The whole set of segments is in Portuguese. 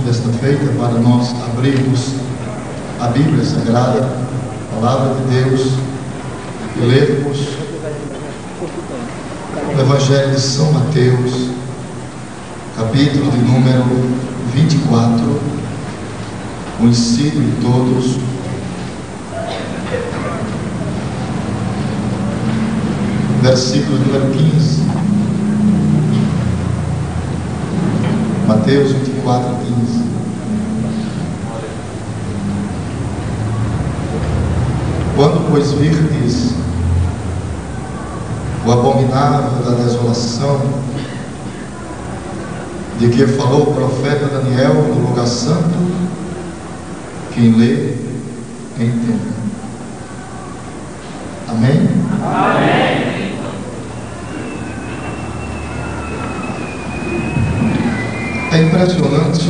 desta feita para nós abrirmos a Bíblia Sagrada, a Palavra de Deus, e lermos o Evangelho de São Mateus, capítulo de número 24, conhecido de todos, versículo número 15. Mateus 24, 15. Quando, pois, virdes o abominável da desolação, de que falou o profeta Daniel no lugar santo, quem lê, entenda. Amém? Amém. É impressionante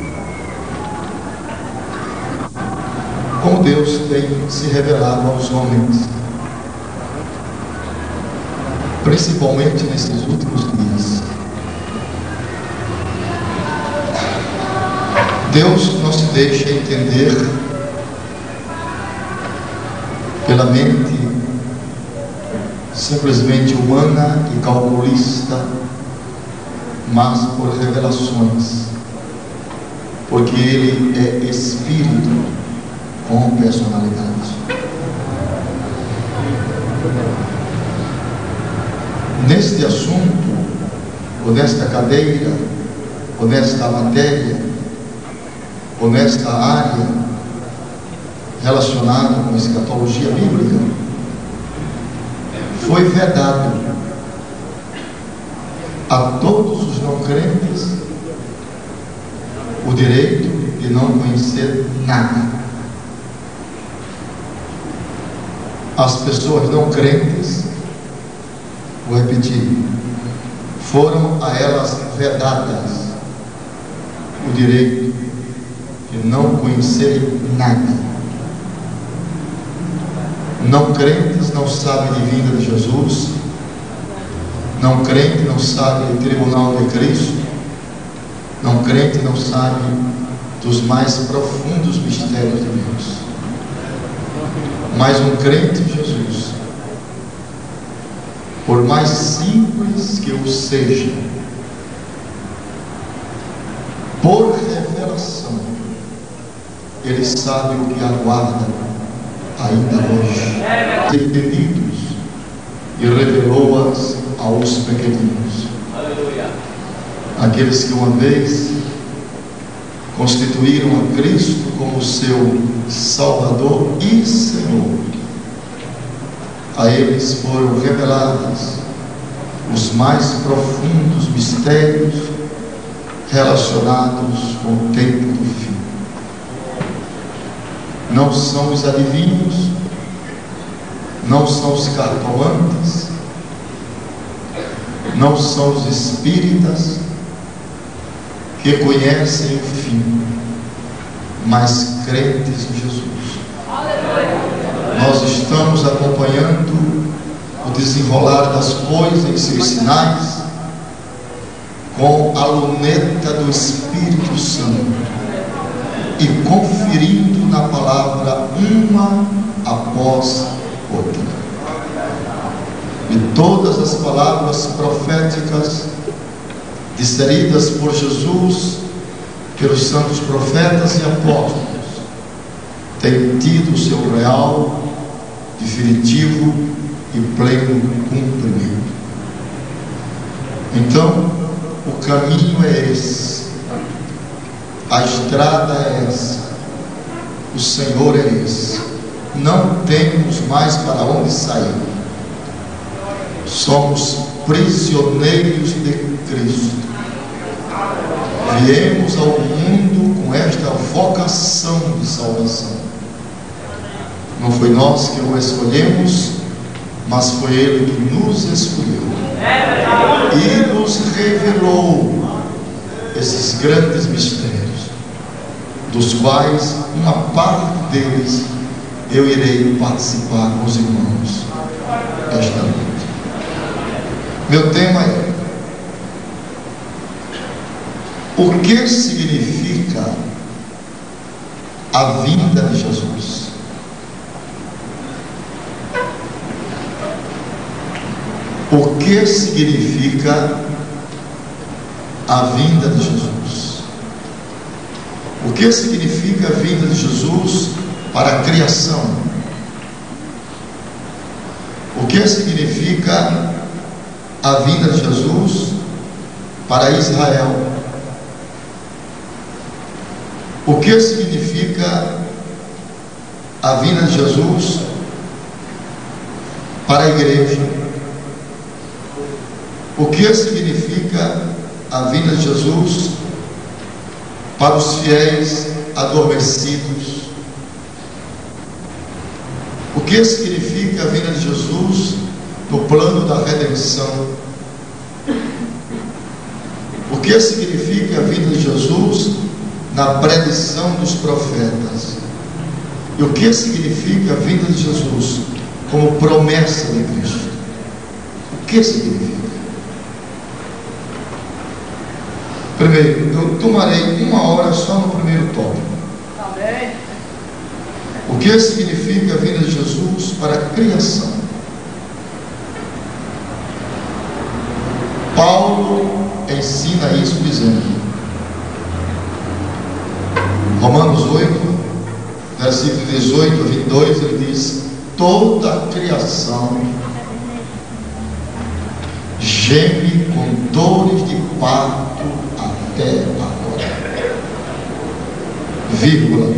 como Deus tem se revelado aos homens, principalmente nesses últimos dias. Deus não se deixa entender pela mente simplesmente humana e calculista, mas por revelações, porque Ele é Espírito com personalidade. Neste assunto, ou nesta cadeira, ou nesta matéria, ou nesta área relacionada com a escatologia bíblica, foi vedado a todos os não crentes o direito de não conhecer nada. As pessoas não crentes, vou repetir, foram a elas vedadas o direito de não conhecerem nada. Não crentes não sabem de vinda de Jesus. Não crente não sabe do tribunal de Cristo. Não crente não sabe dos mais profundos mistérios de Deus. Mas um crente em Jesus, por mais simples que o seja, por revelação, ele sabe o que aguarda ainda hoje. Entendidos, e revelou-as aos pequeninos. Aleluia. Aqueles que uma vez constituíram a Cristo como seu Salvador e Senhor, a eles foram revelados os mais profundos mistérios relacionados com o tempo do fim. Não são os adivinhos, não são os cartomantes, não são os espíritas que conhecem o fim, mas crentes em Jesus. Nós estamos acompanhando o desenrolar das coisas e seus sinais com a luneta do Espírito Santo e conferindo na palavra uma após outra. E todas as palavras proféticas disceridas por Jesus, pelos santos profetas e apóstolos, têm tido o seu real, definitivo e pleno cumprimento. Então, o caminho é esse, a estrada é essa, o Senhor é esse. Não temos mais para onde sair. Somos prisioneiros de Cristo. Viemos ao mundo com esta vocação de salvação. Não foi nós que o escolhemos, mas foi Ele que nos escolheu e nos revelou esses grandes mistérios, dos quais uma parte deles eu irei participar com os irmãos esta noite. Meu tema é: o que significa a vinda de Jesus. O que significa a vinda de Jesus? O que significa a vinda de Jesus para a criação? O que significa a vinda de Jesus para Israel? O que significa a vinda de Jesus para a igreja? O que significa a vinda de Jesus para os fiéis adormecidos? O que significa a vinda de Jesus no plano da redenção? O que significa a vinda de Jesus na predição dos profetas? E o que significa a vinda de Jesus como promessa de Cristo? O que significa? Primeiro, eu tomarei 1 hora só no primeiro tópico. Amém. O que significa a vinda de Jesus para a criação? Paulo ensina isso dizendo, Romanos 8, versículo 18 a 22, ele diz: toda a criação geme com dores de parto até agora, vírgula,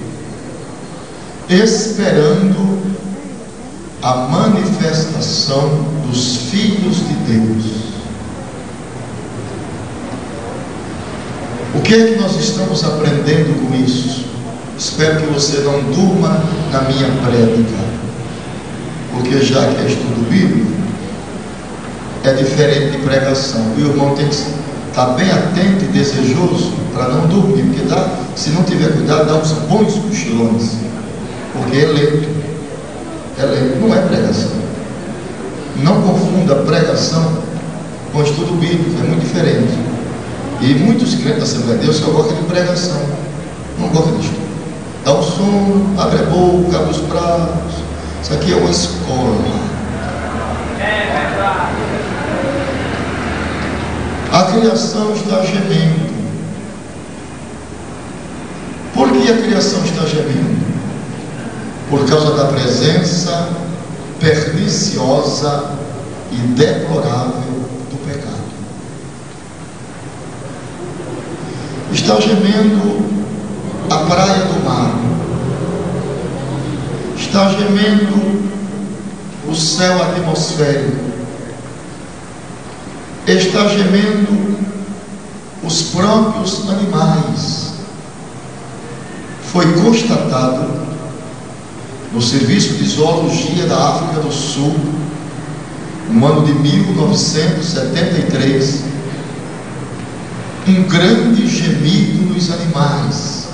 esperando a manifestação dos filhos de Deus. O que é que nós estamos aprendendo com isso? Espero que você não durma na minha prédica, porque já que é estudo bíblico, é diferente de pregação. O irmão tem que estar bem atento e desejoso para não dormir, porque se não tiver cuidado, dá uns bons cochilões, porque é lento, não é pregação. Não confunda pregação com estudo bíblico, é muito diferente. E muitos crentes da Assembleia de Deus só gostam de pregação, não gostam de estudo. Dá um sono, abre a boca, abre os braços. Isso aqui é uma escola. É verdade. A criação está gemendo. Por que a criação está gemendo? Por causa da presença perniciosa e deplorável do pecado. Está gemendo a praia do mar, está gemendo o céu atmosférico, está gemendo os próprios animais. Foi constatado no Serviço de Zoologia da África do Sul, no ano de 1973, um grande gemido nos animais,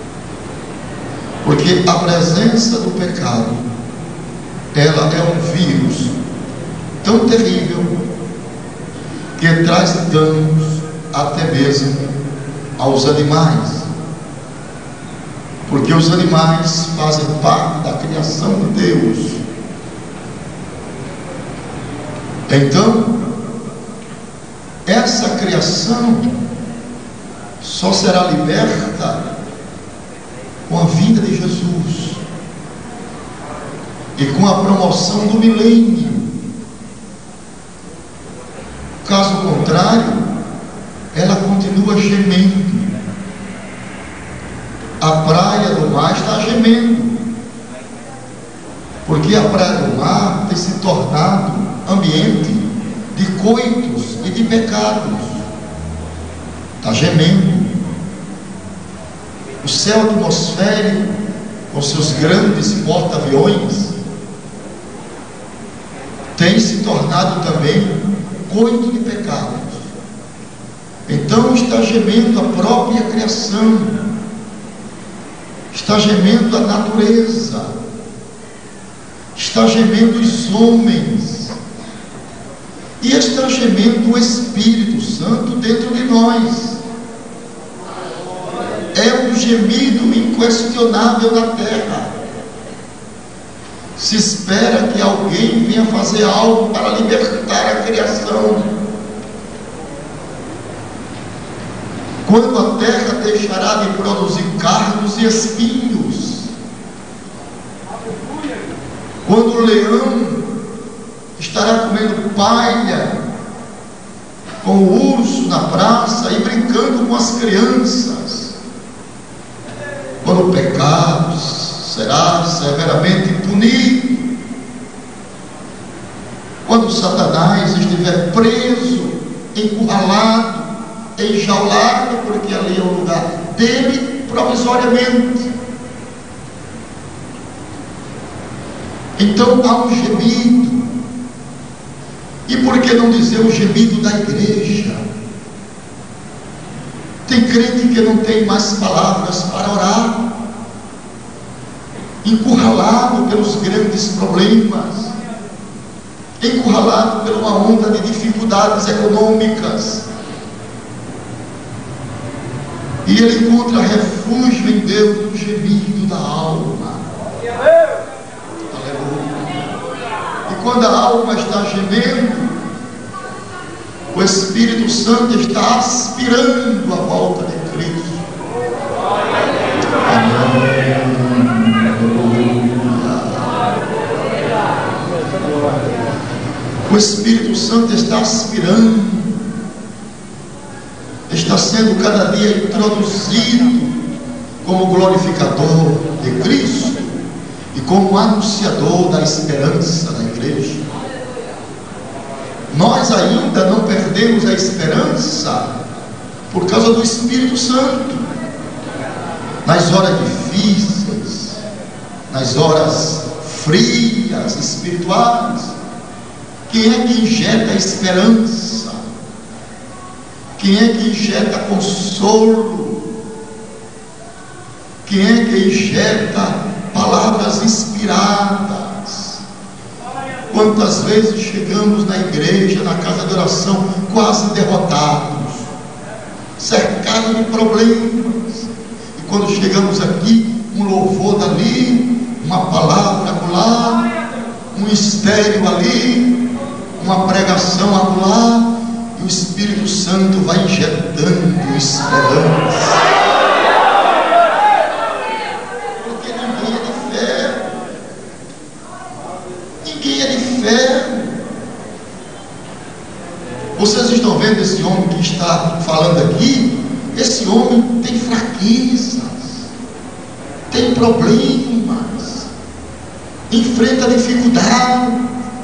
porque a presença do pecado, ela é um vírus tão terrível que traz danos até mesmo aos animais, porque os animais fazem parte da criação de Deus. Então, essa criação só será liberta com a vinda de Jesus e com a promoção do milênio. Caso contrário, ela continua gemendo. A praia do mar está gemendo, porque a praia do mar tem se tornado ambiente de coitos e de pecados. Está gemendo. O céu atmosférico, com seus grandes porta-aviões, tem se tornado também coito de pecados. Então está gemendo a própria criação, está gemendo a natureza, está gemendo os homens, e está gemendo o Espírito Santo dentro de nós. é um gemido inquestionável na terra. Se espera que alguém venha fazer algo para libertar a criação. Quando a terra deixará de produzir cardos e espinhos, quando o leão estará comendo palha com o urso na praça e brincando com as crianças, quando o pecado será severamente punido, quando Satanás estiver preso, encurralado, enjaulado, porque ali é o lugar dele provisoriamente, então há um gemido. E por que não dizer o gemido da igreja? Tem crente que não tem mais palavras para orar, encurralado pelos grandes problemas, encurralado por uma onda de dificuldades econômicas, e ele encontra refúgio em Deus no gemido da alma. Quando a alma está gemendo, o Espírito Santo está aspirando a volta de Cristo. O Espírito Santo está aspirando, está sendo cada dia introduzido como glorificador de Cristo e como anunciador da esperança da igreja. Nós ainda não perdemos a esperança por causa do Espírito Santo. Nas horas difíceis, nas horas frias, espirituais, quem é que injeta esperança? Quem é que injeta consolo? Quem é que injeta palavras inspiradas? Quantas vezes chegamos na igreja, na casa de oração, quase derrotados, cercados de problemas, e quando chegamos aqui, um louvor dali, uma palavra acolá, um mistério ali, uma pregação acolá, e o Espírito Santo vai injetando esperança. Vocês estão vendo esse homem que está falando aqui? Esse homem tem fraquezas, tem problemas, enfrenta dificuldade.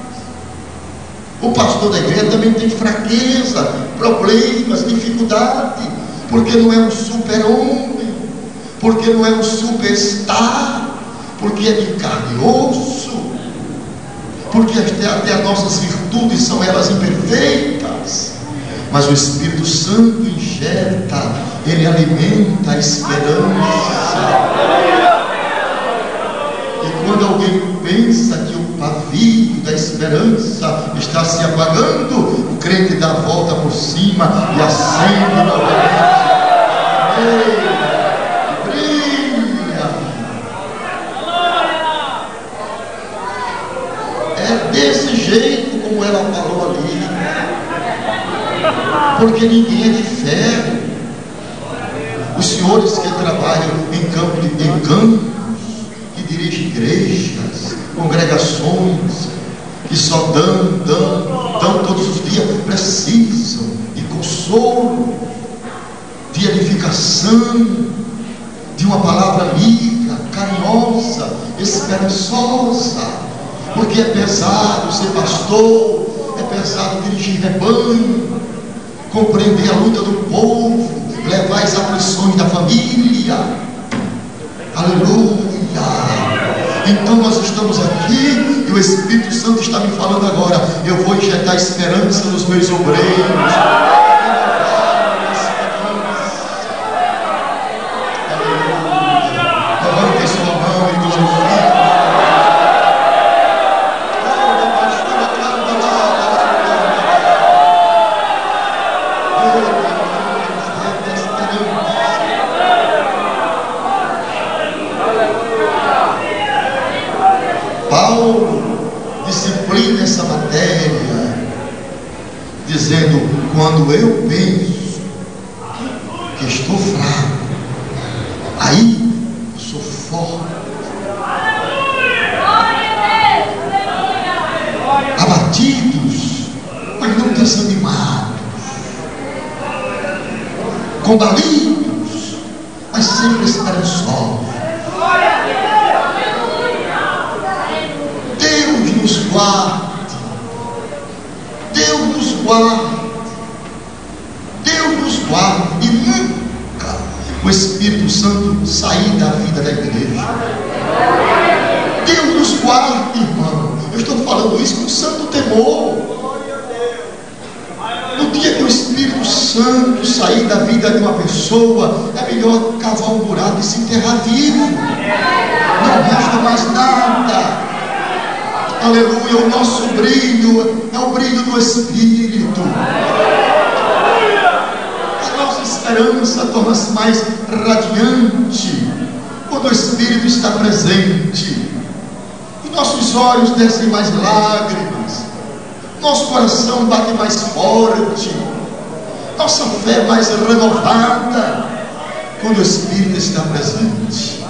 O pastor da igreja também tem fraqueza, problemas, dificuldade, porque não é um super-homem, porque não é um superstar, porque é de carne e osso, porque até as nossas virtudes são elas imperfeitas, mas o Espírito Santo injeta, ele alimenta a esperança. E quando alguém pensa que o pavio da esperança está se apagando, o crente dá a volta por cima e acende novamente. Desse jeito como ela falou ali, porque ninguém é de ferro. Os senhores que trabalham em campos, que dirigem igrejas, congregações, que só dão todos os dias, precisam de consolo, de edificação, de uma palavra amiga, carinhosa, esperançosa. Porque é pesado ser pastor, é pesado dirigir rebanho, compreender a luta do povo, levar as aflições da família. Aleluia! Então nós estamos aqui e o Espírito Santo está me falando agora. Eu vou injetar esperança nos meus obreiros. Paulo disciplina essa matéria, dizendo: quando eu penso que estou fraco, aí eu sou forte. Abatidos, mas não desanimados, combalidos, mas sempre esperançosos. Deus nos guarde, Deus nos guarde, Deus nos guarde, e nunca o Espírito Santo sair da vida da igreja. Deus nos guarde, irmão. Eu estou falando isso com santo temor. No dia que o Espírito Santo sair da vida de uma pessoa, é melhor cavar um buraco e se enterrar vivo. Não resta mais nada. Aleluia. O nosso brilho é o brilho do Espírito. A nossa esperança torna-se mais radiante quando o Espírito está presente. Nossos olhos descem mais lágrimas, nosso coração bate mais forte, nossa fé mais renovada, quando o Espírito está presente.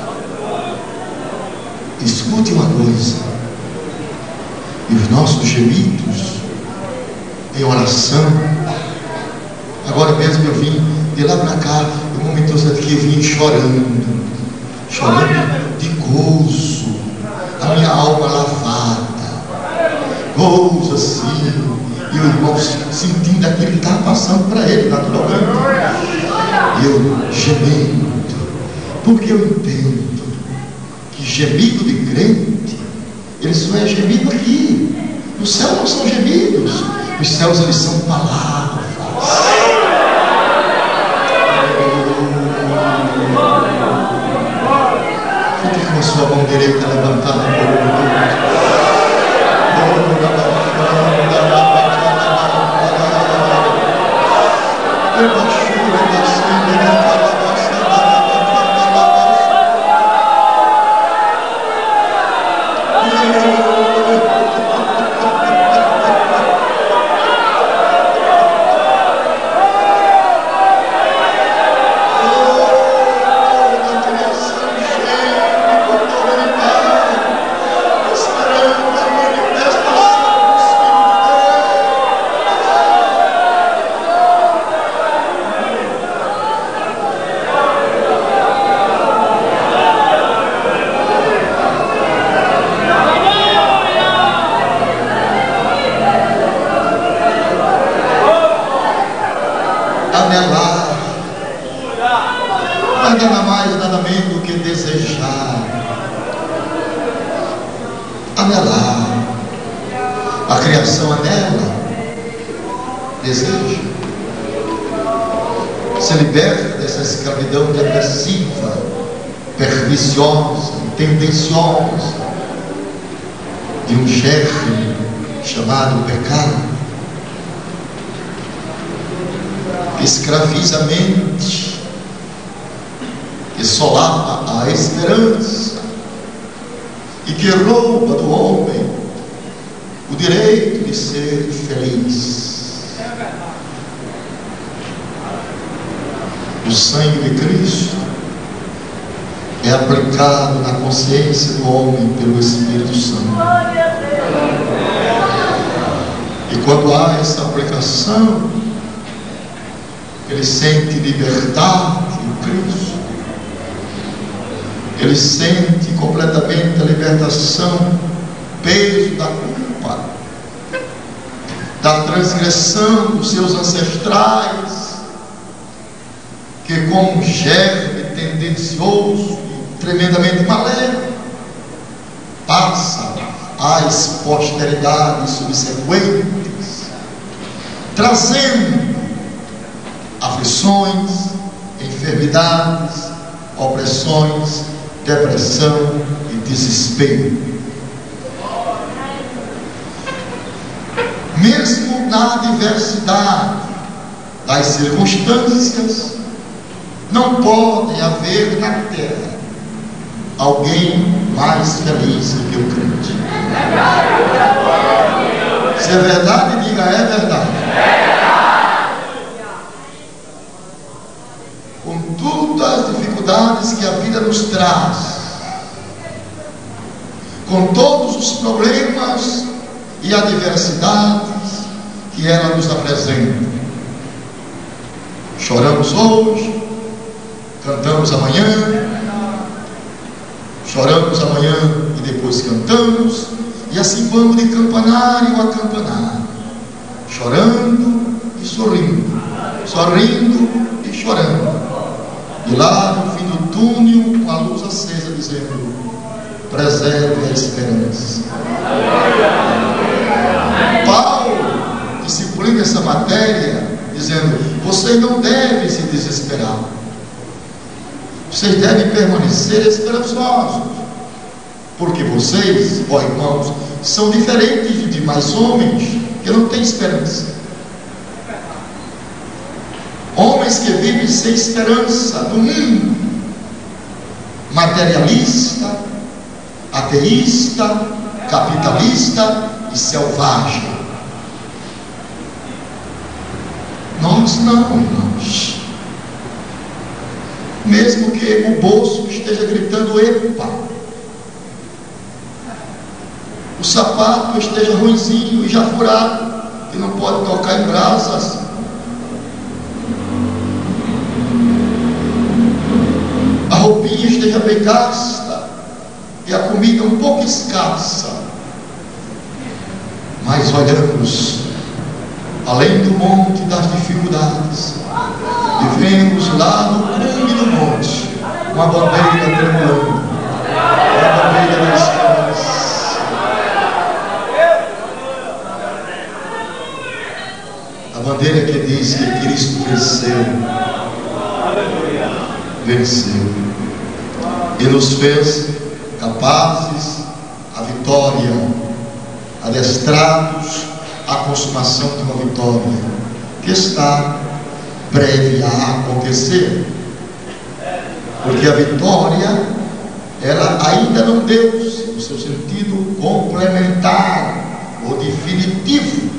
Escute uma coisa: e os nossos gemidos em oração, agora mesmo eu vim de lá para cá, no momento aqui eu vim chorando de gozo, a minha alma lavada, gozo assim, e o irmão sentindo aquilo que estava passando para ele naturalmente, e eu gemendo, porque eu entendo que gemido de crente, ele só é gemido aqui. No céu não são gemidos, os céus eles são palavras. Fique com a sua mão direita levantada por nada mais, nada menos do que desejar, anelar. A criação anela, deseja, se liberta dessa escravidão depressiva, perniciosa, tendenciosa, de um germe chamado pecado, que escraviza a mente, que solapa a esperança e que rouba do homem o direito de ser feliz. O sangue de Cristo é aplicado na consciência do homem pelo Espírito Santo. E quando há essa aplicação, ele sente liberdade em Cristo. Ele sente completamente a libertação, peso da culpa, da transgressão dos seus ancestrais, que como um germe tendencioso e tremendamente maléfico, passa às posteridades subsequentes, trazendo aflições, enfermidades, opressões, depressão e desespero. Mesmo na adversidade das circunstâncias, não podem haver na terra alguém mais feliz do que o crente. Se é verdade, diga: é verdade. Com todas as dificuldades que a vida nos traz, com todos os problemas e adversidades que ela nos apresenta, choramos hoje, cantamos amanhã, choramos amanhã e depois cantamos, e assim vamos de campanário a campanário, chorando e sorrindo, sorrindo e chorando, e lá no fim do túnel, com a luz acesa, dizendo: preserve a esperança. Paulo disciplina essa matéria, dizendo: vocês não devem se desesperar, vocês devem permanecer esperançosos, porque vocês, ó irmãos, são diferentes de demais homens que não têm esperança. Homens que vivem sem esperança no mundo, materialista, ateísta, capitalista e selvagem. Nós não, irmãos. Mesmo que o bolso esteja gritando epa, o sapato esteja ruinzinho e já furado, que não pode tocar em brasas, a roupinha esteja bem gasta e a comida um pouco escassa, mas olhamos além do monte das dificuldades e vemos lá no cume do monte uma bandeira tremulando, uma bandeira da esperança. A bandeira que diz que Cristo venceu e nos fez capazes à vitória, adestrados à consumação de uma vitória que está breve a acontecer, porque a vitória ela ainda não deu-se no seu sentido complementar ou definitivo,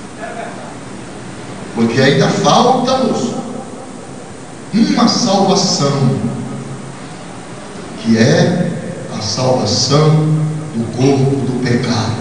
porque ainda falta-nos uma salvação, que é a salvação do corpo do pecado.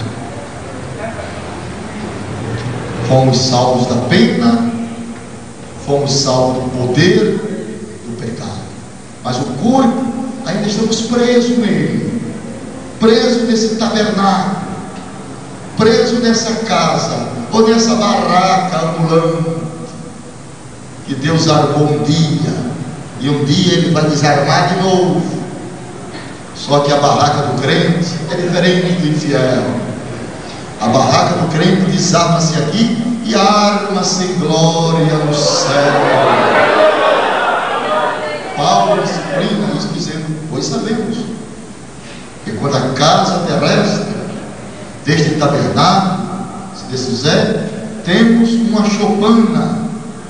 Fomos salvos da pena, fomos salvos do poder do pecado, mas o corpo ainda estamos presos nele, presos nesse tabernáculo, presos nessa casa ou nessa barraca ambulante que Deus armou um dia, e um dia Ele vai desarmar de novo. Só que a barraca do crente é diferente do infiel. A barraca do crente desarma-se aqui e arma-se em glória no céu. Paulo disciplina isso dizendo: pois sabemos que quando a casa terrestre deste tabernáculo se desfizer, temos uma choupana,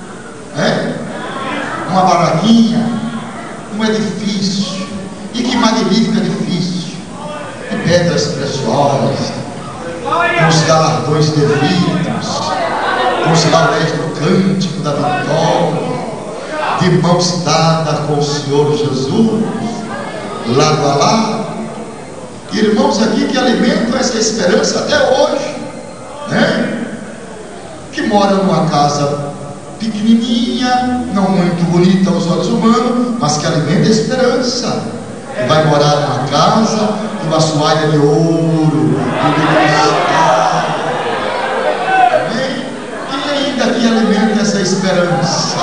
uma barraquinha, um edifício, e que magnífico edifício, de pedras preciosas, com os galardões devidos, com os lauréis do cântico da vitória, de mãos dadas com o Senhor Jesus, lado a lado. Irmãos aqui que alimentam essa esperança até hoje, que moram numa casa pequenininha, não muito bonita aos olhos humanos, mas que alimenta a esperança, que vai morar numa casa de uma assoalho de ouro, de cristal, amém? E ainda que alimenta essa esperança.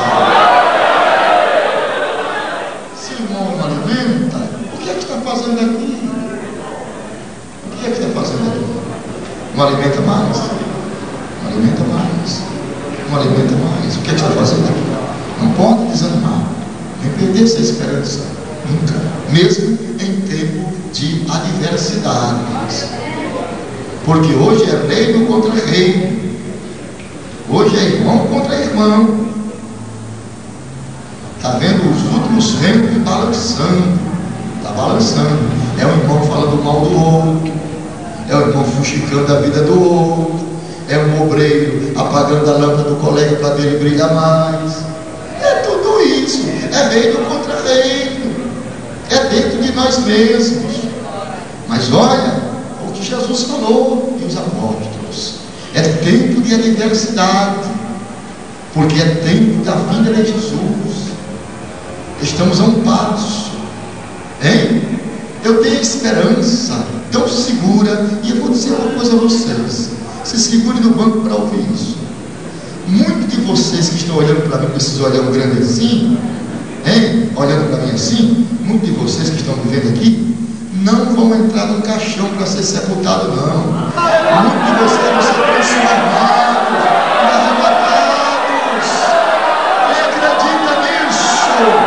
Se o irmão não alimenta, o que é que está fazendo aqui? O que é que está fazendo aqui? Não alimenta mais, não alimenta mais, não alimenta mais. O que é que está fazendo aqui? Não pode desanimar, nem perder essa esperança, nunca, mesmo em tempo de adversidades, porque hoje é reino contra reino, hoje é irmão contra irmão. Está vendo os últimos reinos balançando, está balançando. É um irmão falando mal do outro, é um irmão fuxicando a vida do outro, é um obreiro apagando a lâmpada do colega para dele brilhar mais. É tudo isso, é reino contra reino, é dentro de nós mesmos. Mas olha o que Jesus falou e os apóstolos: é tempo de adversidade, porque é tempo da vinda de Jesus. Estamos a um passo, hein? Eu tenho esperança tão segura, e eu vou dizer uma coisa a vocês: se segure no banco para ouvir isso. Muitos de vocês que estão olhando para mim com esses olhão grande assim, hein? Olhando para mim assim, muitos de vocês que estão me vendo aqui, não vão entrar num caixão para ser sepultado, não. Muitos de vocês vão ser transformados, arrebatados. Quem acredita nisso?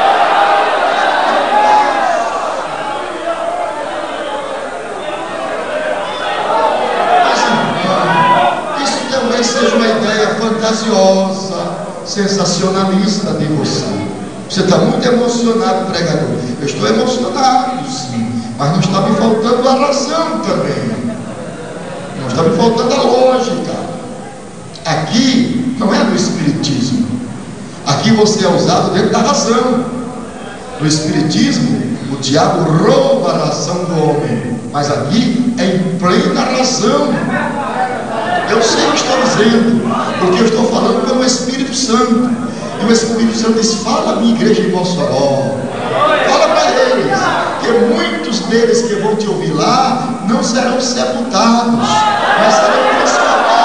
Seja uma ideia fantasiosa, sensacionalista de você. Você está muito emocionado, pregador. Eu estou emocionado, sim, mas não está me faltando a razão também. Não está me faltando a lógica. Aqui não é no espiritismo. Aqui você é usado dentro da razão. No espiritismo, o diabo rouba a razão do homem, mas aqui é em plena razão. Eu sei o que estou dizendo, porque eu estou falando pelo Espírito Santo. E o Espírito Santo diz: fala a minha igreja em Mossoró, fala para eles, que muitos deles que vão te ouvir lá não serão sepultados, mas serão transformados.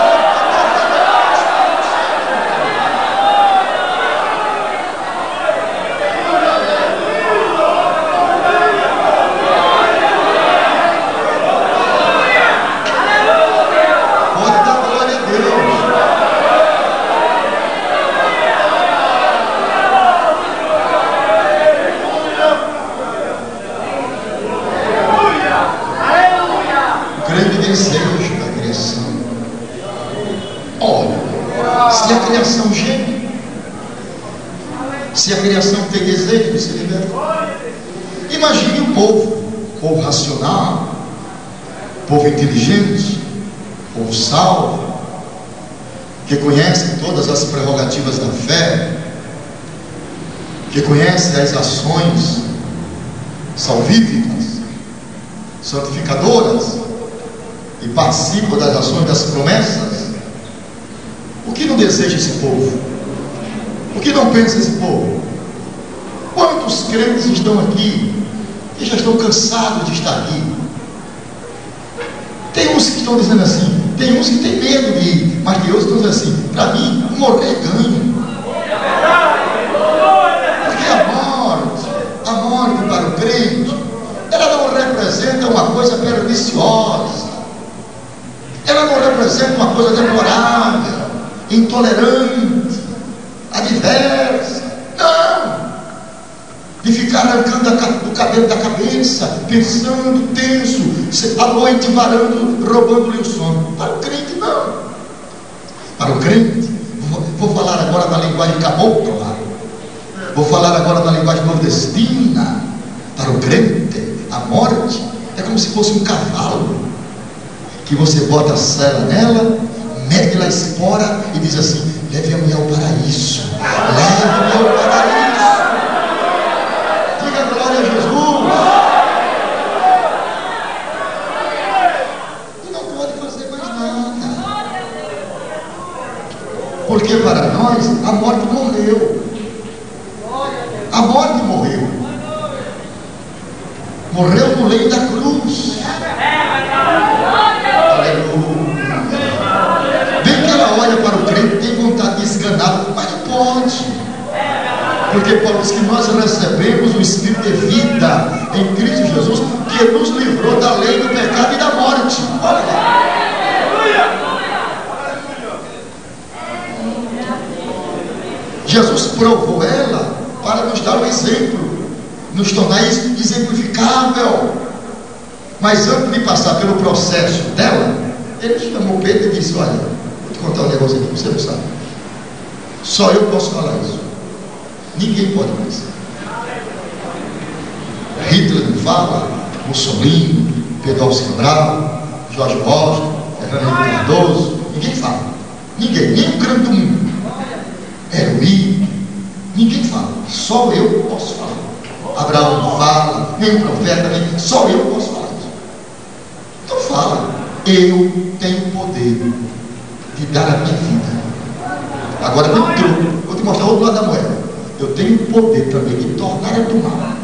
Desejo da criação. Olha, se a criação geme, se a criação tem desejo de se libertar, imagine o povo racional, povo inteligente, povo salvo, que conhece todas as prerrogativas da fé, que conhece as ações salvíficas, santificadoras, e participa das ações das promessas. O que não deseja esse povo? O que não pensa esse povo? Quantos crentes estão aqui que já estão cansados de estar aqui? Tem uns que estão dizendo assim, tem uns que têm medo de ir, mas tem outros que estão dizendo assim: para mim, morrer é ganho. Porque a morte para o crente, ela não representa uma coisa perniciosa. Ela não representa uma coisa deplorável, intolerante, adversa. Não! De ficar arrancando o cabelo da cabeça, pensando, tenso, à noite varando, roubando-lhe o sono. Para o crente, não. Para o crente, vou falar agora na linguagem cabocla, vou falar agora na linguagem nordestina. Para o crente, a morte é como se fosse um cavalo, que você bota a sela nela, mete lá a espora e diz assim: leve-me ao paraíso, leve-me ao paraíso. Diga glória a Jesus. E não pode fazer mais nada, porque para nós a morte morreu. A morte morreu. Morreu no leito da cruz. Bem que ela olha para o crente e tem vontade de esganá-lo, mas não pode, porque Paulo diz que nós recebemos o Espírito de vida em Cristo Jesus, que nos livrou da lei do pecado e da morte. Olha lá. Jesus provou ela para nos dar o exemplo, nos tornar exemplificável. Mas antes de passar pelo processo dela, ele chamou Pedro e disse: olha, vou te contar um negócio aqui que você não sabe. Só eu posso falar isso. Ninguém pode mais. Hitler não fala, Mussolini, Pedro Alves Cabral, Jorge Washington, Fernando Cardoso, ninguém fala. Ninguém, nem o grande do mundo. Heroí, ninguém fala. Só eu posso falar. Abraão não fala, nem o profeta, nem. Só eu posso falar isso. Então fala. Eu tenho poder de dar a minha vida. Agora vem o truque. Vou te mostrar o outro lado da moeda. Eu tenho poder também de tornar a tomar.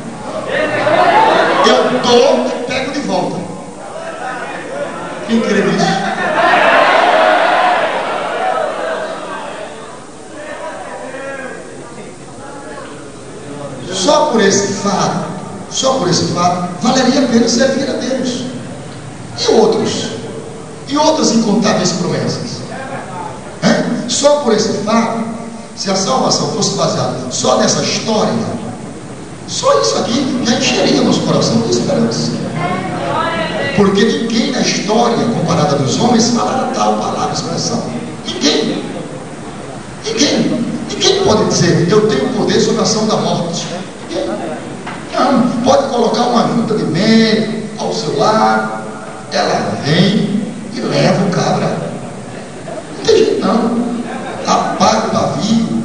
Eu dou e pego de volta. Quem crê nisso? Só por esse fato, valeria a pena servir a Deus. E outras incontáveis promessas. Só por esse fato, se a salvação fosse baseada só nessa história, só isso aqui já encheria nosso coração de esperança. Porque ninguém na história, comparada dos homens, fala tal palavra, expressão. Ninguém pode dizer, eu tenho poder sobre a ação da morte. Não, pode colocar uma junta de médico ao seu lado, ela vem e leva o cabra. Não tem jeito não. Apaga o pavio.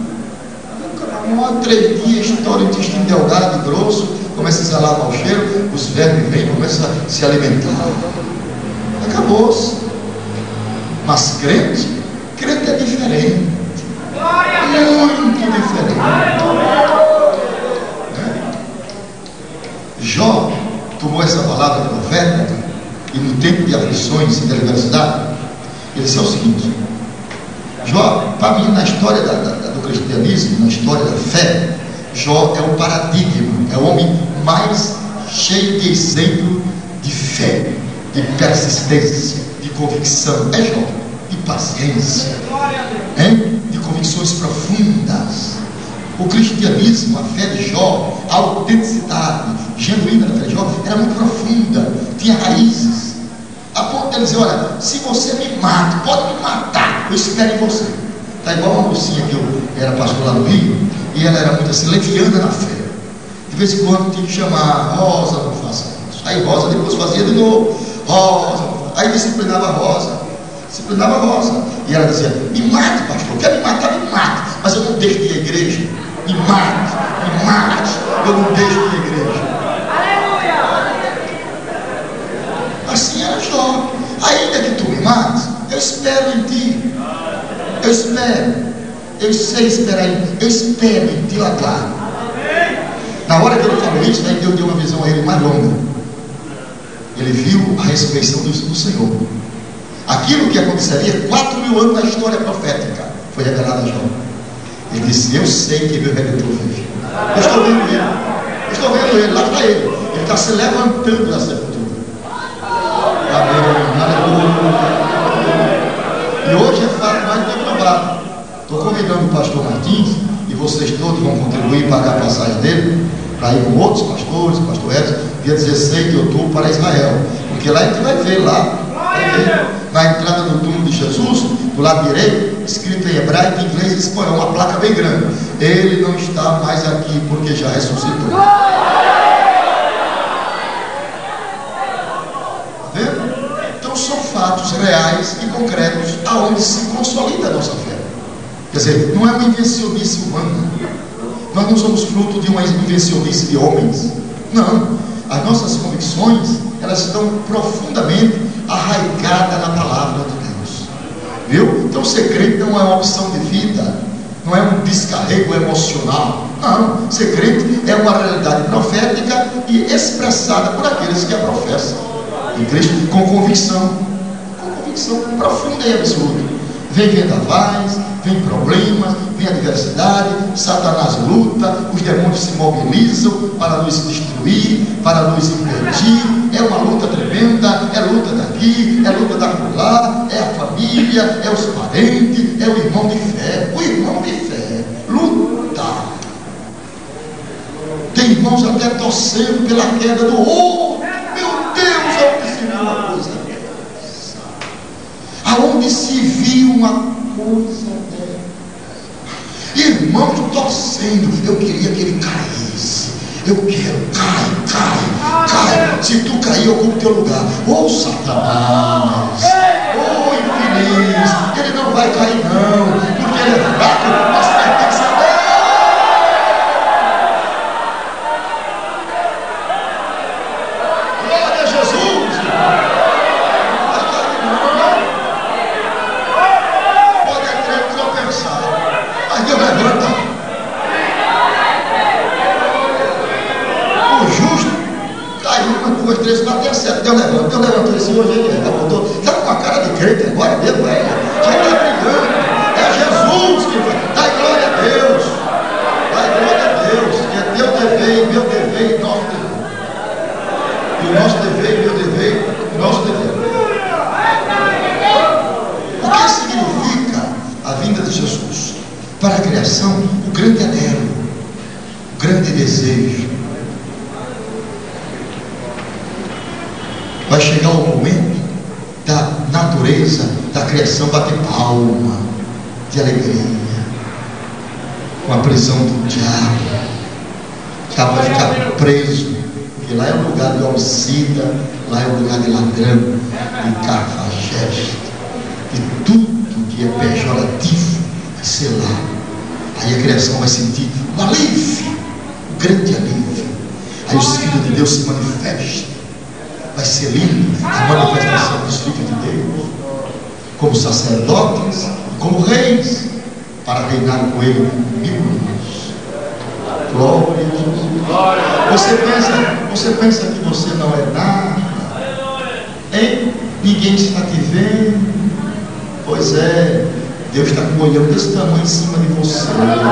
3 dias, estoura o intestino delgado e grosso, começa a exalar mau cheiro, os vermes vêm, começam a se alimentar. Acabou-se. Mas crente é diferente. Muito diferente. Jó tomou essa palavra profética e no tempo de aflições e de adversidade, ele disse o seguinte: Jó, para mim, na história do cristianismo, na história da fé, Jó é o paradigma, é o homem mais cheio de exemplo de fé, de persistência, de convicção. É Jó, de paciência, de convicções profundas. O cristianismo, a fé de Jó, a autenticidade genuína da fé de Jó era muito profunda, tinha raízes, a ponto de ele dizer: olha, se você me mata, pode me matar, eu espero em você. Está igual uma mocinha que eu era pastor lá no Rio, e ela era muito assim, leviana na fé. De vez em quando tinha que chamar: Rosa, não faça isso. Aí Rosa depois fazia de novo: Rosa, aí disciplinava a Rosa. E ela dizia: me mate, pastor, quer me matar, me mate, mas eu não deixo de ir à igreja. Me mate, eu não deixo de ir à igreja. Assim era Jó. Ainda que tu me mates, eu espero em ti. Eu sei esperar em ti. Eu espero em ti, eu aguardo. Na hora que ele falou isso, aí Deus deu uma visão a ele mais longa. Ele viu a ressurreição do Senhor. Aquilo que aconteceria 4.000 anos na história profética foi revelado a Jó. Ele disse: eu sei que meu Redentor vive. Eu estou vendo ele, lá está ele. Ele está se levantando da sepultura. Amém, aleluia. E hoje é fato mais bem provado. Estou convidando o pastor Martins, e vocês todos vão contribuir e pagar a passagem dele, para ir com outros pastores, pastor Edson, dia 16 de outubro para Israel. Porque lá a gente vai ver na entrada do túmulo de Jesus, do lado direito, escrito em hebraico, inglês e espanhol, uma placa bem grande: ele não está mais aqui porque já ressuscitou. Está vendo? Então são fatos reais e concretos aonde se consolida a nossa fé. Quer dizer, não é uma invencionice humana. Nós não somos fruto de uma invencionice de homens. Não. As nossas convicções, elas estão profundamente arraigadas na palavra de Deus. Viu? Então ser crente não é uma opção de vida, não é um descarrego emocional. Não. Ser crente é uma realidade profética e expressada por aqueles que a professam em Cristo com convicção profunda e absoluta. Vem vendavais, vem problemas, vem adversidade, Satanás luta, os demônios se mobilizam para nos destruir, para nos impedir. É uma luta tremenda, é luta daqui, é luta da lá, é a família, é os parentes, é o irmão de fé. O irmão de fé luta. Tem irmãos até torcendo pela queda do outro. Meu Deus, eu preciso de uma coisa dessa. Aonde se viu uma coisa dessa? Irmãos torcendo. Eu queria que ele caísse. Eu quero, cai. cair, ocupa o teu lugar. Ô Satanás, ô infeliz, ele não vai cair não, porque ele é fraco, mas pertence a Deus. Glória a Jesus. Não vai cair não. Pode até tropeçar, mas Deus levanta. O justo caiu, 1, 2, 3, 4, até 7. Deus levantou esse hoje, ele levantou. Está com a cara de crente agora mesmo, já está brigando. É Jesus que vai. Dá glória a Deus. Dá glória a Deus. Que é teu dever, meu dever e nosso dever. E o nosso dever, meu dever e nosso dever. O que significa a vinda de Jesus? Para a criação, o grande anelo, o grande desejo. Vai chegar o momento da natureza, da criação bater palma de alegria com a prisão do diabo. O diabo vai ficar preso, porque lá é o lugar de homicida, lá é o lugar de ladrão, de cafajeste, de tudo que é pejorativo vai ser lá. Aí a criação vai sentir o alívio, o grande alívio. Aí os filhos de Deus se manifestam. Vai ser lindo a manifestação dos filhos de Deus, como sacerdotes, como reis, para reinar com ele 1000 anos. Glória a Jesus. Você pensa que você não é nada? Hein? Ninguém está te vendo? Pois é, Deus está com um olhão desse tamanho em cima de você.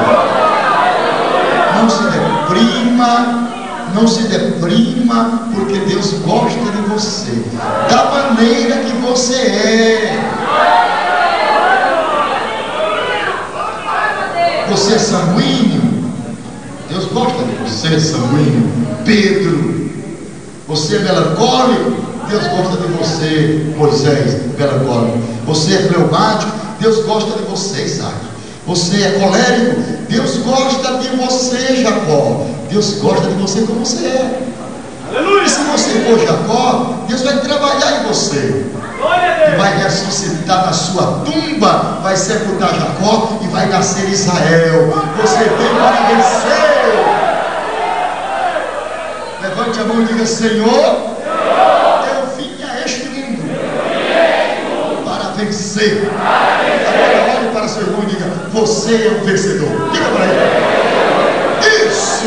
Não se deprima. Não se deprima, porque Deus gosta de você, da maneira que você é. Você é sanguíneo, Deus gosta de você, sanguíneo. Pedro, você é melancólico, Deus gosta de você. Moisés, melancólico. Você é fleumático, Deus gosta de você. Isaac. Você é colérico, Deus gosta de você. Jacó, Deus gosta de você como você é. Aleluia. E se você for Jacó, Deus vai trabalhar em você e vai ressuscitar na sua tumba, vai sepultar Jacó e vai nascer Israel. Você veio para vencer. Levante a mão e diga: Senhor, eu vim a este mundo para vencer. Agora olhe para seu irmão e diga: você é um vencedor. Diga para ele: isso,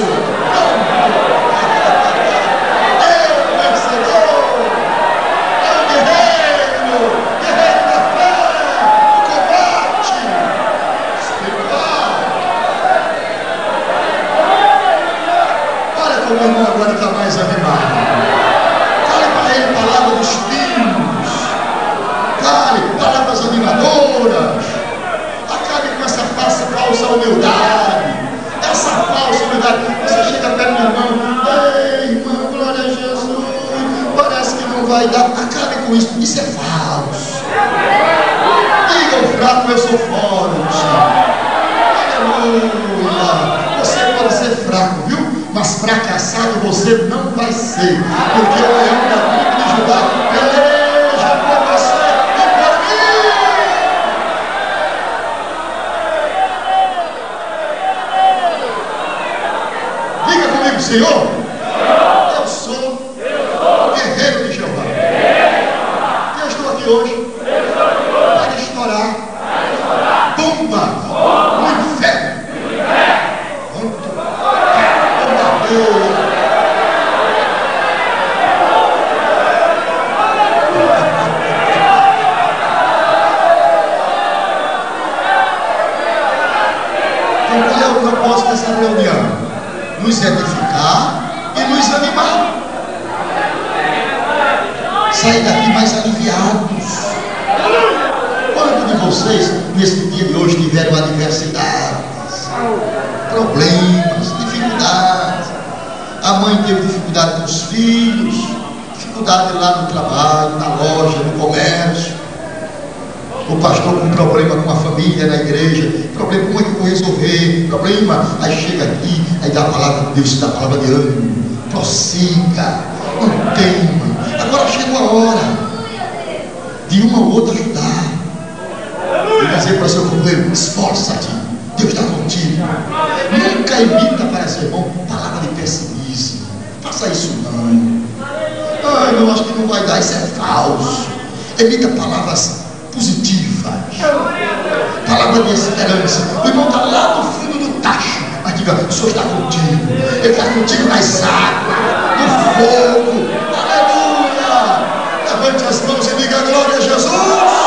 é um vencedor, é um guerreiro da fé, do combate espiritual. Olha como o irmão agora está mais animado. Fale para ele palavra dos filhos, fale palavras animadoras. Acabe com essa falsa humildade. Essa falsa humildade. Você chega perto do irmão: ei, irmão, glória a Jesus, parece que não vai dar. Acabe com isso. Isso é falso. Diga ao fraco: eu sou forte. Aleluia. Você pode ser fraco, viu? Mas fracassado você não vai ser, porque o leão da tribo de Judá peleja por você e por mim. Diga comigo: Senhor, eu sou o guerreiro de Jeová. Eu estou aqui hoje para estourar bomba no inferno. Então qual é o propósito dessa reunião? Nos edificar e nos animar. Sair daqui mais aliviados. Quantos de vocês nesse dia de hoje tiveram adversidades, problemas, dificuldades? A mãe teve dificuldade com os filhos, dificuldade lá no trabalho, na loja, no comércio. O pastor com problema com a família na igreja, problema, como é que eu vou resolver? Problema, aí chega aqui, aí dá a palavra de Deus, dá a palavra de ânimo. Prossiga, não tema. agora chegou a hora de um ao outro ajudar. E dizer para seu companheiro: esforça-te, Deus está contigo. Nunca emita para seu irmão palavra de pessimismo. Faça isso não. Ah, eu acho que não vai dar, isso é falso. Emita palavras positivas, palavra de esperança. O irmão está lá no fundo do tacho, mas diga: o Senhor está contigo. Ele está contigo nas águas, no fogo. Aleluia! Levante as mãos e diga: glória a Jesus.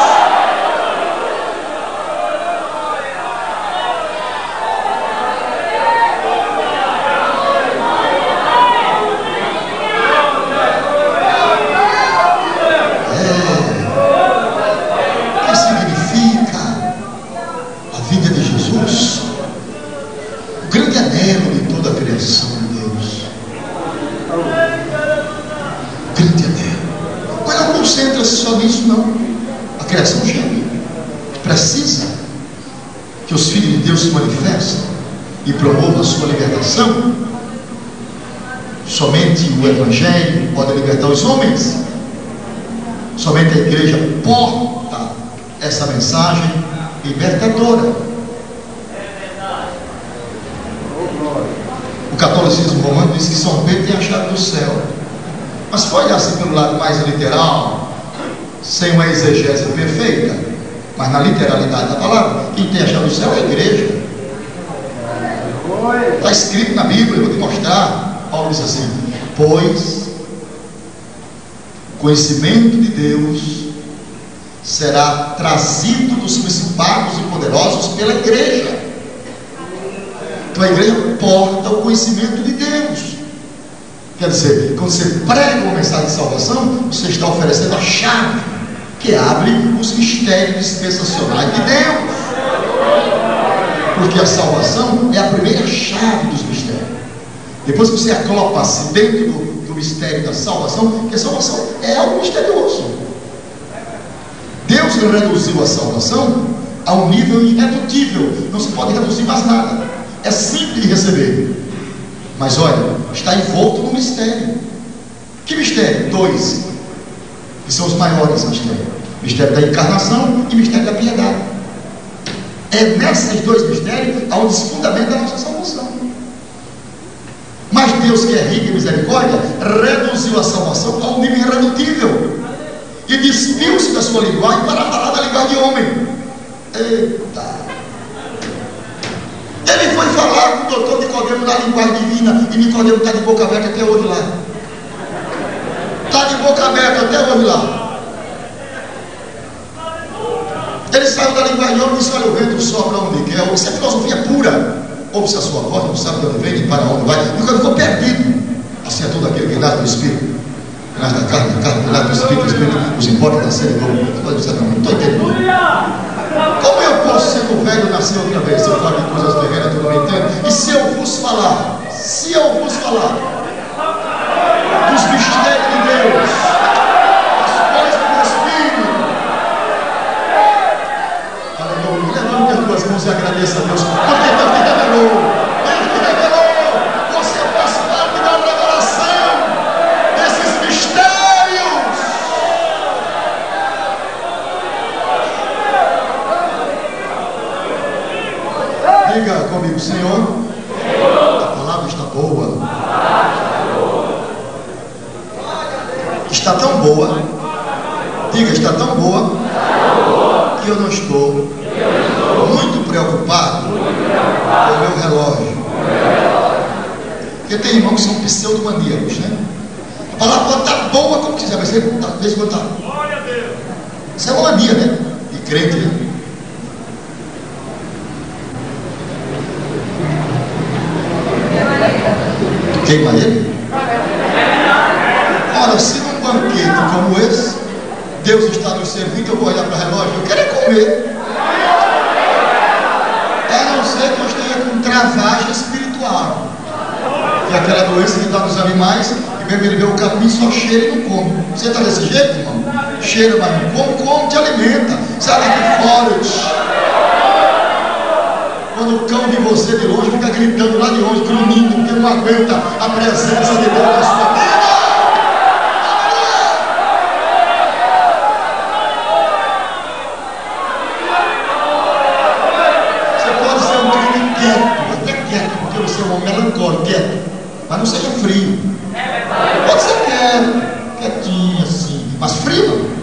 Só nisso não. A criação geme. Precisa que os filhos de Deus se manifestem e promovam a sua libertação. Somente o Evangelho pode libertar os homens. Somente a igreja porta essa mensagem libertadora. O catolicismo romano diz que São Pedro tem a chave do céu. Mas se for olhar assim pelo lado mais literal, sem uma exegese perfeita, mas na literalidade da palavra, quem tem a chave do céu é a igreja. Está escrito na Bíblia, eu vou te mostrar. Paulo diz assim: pois o conhecimento de Deus será trazido dos principados e poderosos pela igreja. Então a igreja porta o conhecimento de Deus. Quer dizer, quando você prega uma mensagem de salvação, você está oferecendo a chave que abre os mistérios dispensacionais de Deus. Porque a salvação é a primeira chave dos mistérios. Depois que você aclopa-se dentro do mistério da salvação, porque a salvação é algo misterioso. Deus reduziu a salvação a um nível irredutível. Não se pode reduzir mais nada. É simples de receber. Mas olha, está envolto no mistério. Que mistério? Dois, que são os maiores mistérios: mistério da encarnação e mistério da piedade. É nesses dois mistérios onde se fundamenta a nossa salvação. Mas Deus, que é rico em misericórdia, reduziu a salvação a um nível irredutível e despiu-se da sua linguagem para falar da linguagem de homem. Eita! Ele foi falar com o doutor Nicodemo na linguagem divina, e Nicodemo está de boca aberta até hoje lá. Está de boca aberta até hoje lá. Ele saiu da linguagem de homem e disse: olha, o vento sopra onde quer. Isso é filosofia pura. Ouve-se a sua voz, não sabe de onde vem nem para onde vai. E quando ficou perdido, assim é todo aquele que nasce do Espírito, que nasce da carne, que nasce do Espírito, o Espírito os importa da série novo. Não estou entendendo. Como eu posso, sendo velho, nascer outra vez? Se eu falo de coisas terrenas, tu não me entende. E se eu vos falar dos mistérios de Deus, as coisas do Espírito, aleluia, levante as duas mãos e agradeça a Deus, porque Deus te revelou. Deus te revelou. Você faz parte da revelação desses mistérios. Diga comigo: Senhor, a palavra está boa. Está tão boa. Diga: está tão boa que eu não estou muito preocupado com o meu relógio. Porque tem irmãos que são pseudomaníacos, né? A palavra pode estar boa como quiser, mas às vezes quando está. Isso é uma mania, né? De crente, né? Queima ele? Ora, se num banquete como esse, Deus está nos servindo, eu vou olhar para o relógio, eu quero comer. A não ser que eu esteja com travagem espiritual, que é aquela doença que dá nos animais, que mesmo ele vê o capim, só cheira e não come. Você está desse jeito, irmão? Cheira, mas não come, te alimenta. Sabe que forte. Quando o cão de você de longe fica gritando lá de longe, grunhindo, porque não aguenta a presença de Deus na sua vida. melancólico, quieto, mas não seja frio. Pode ser quieto, quietinho assim, mas frio não.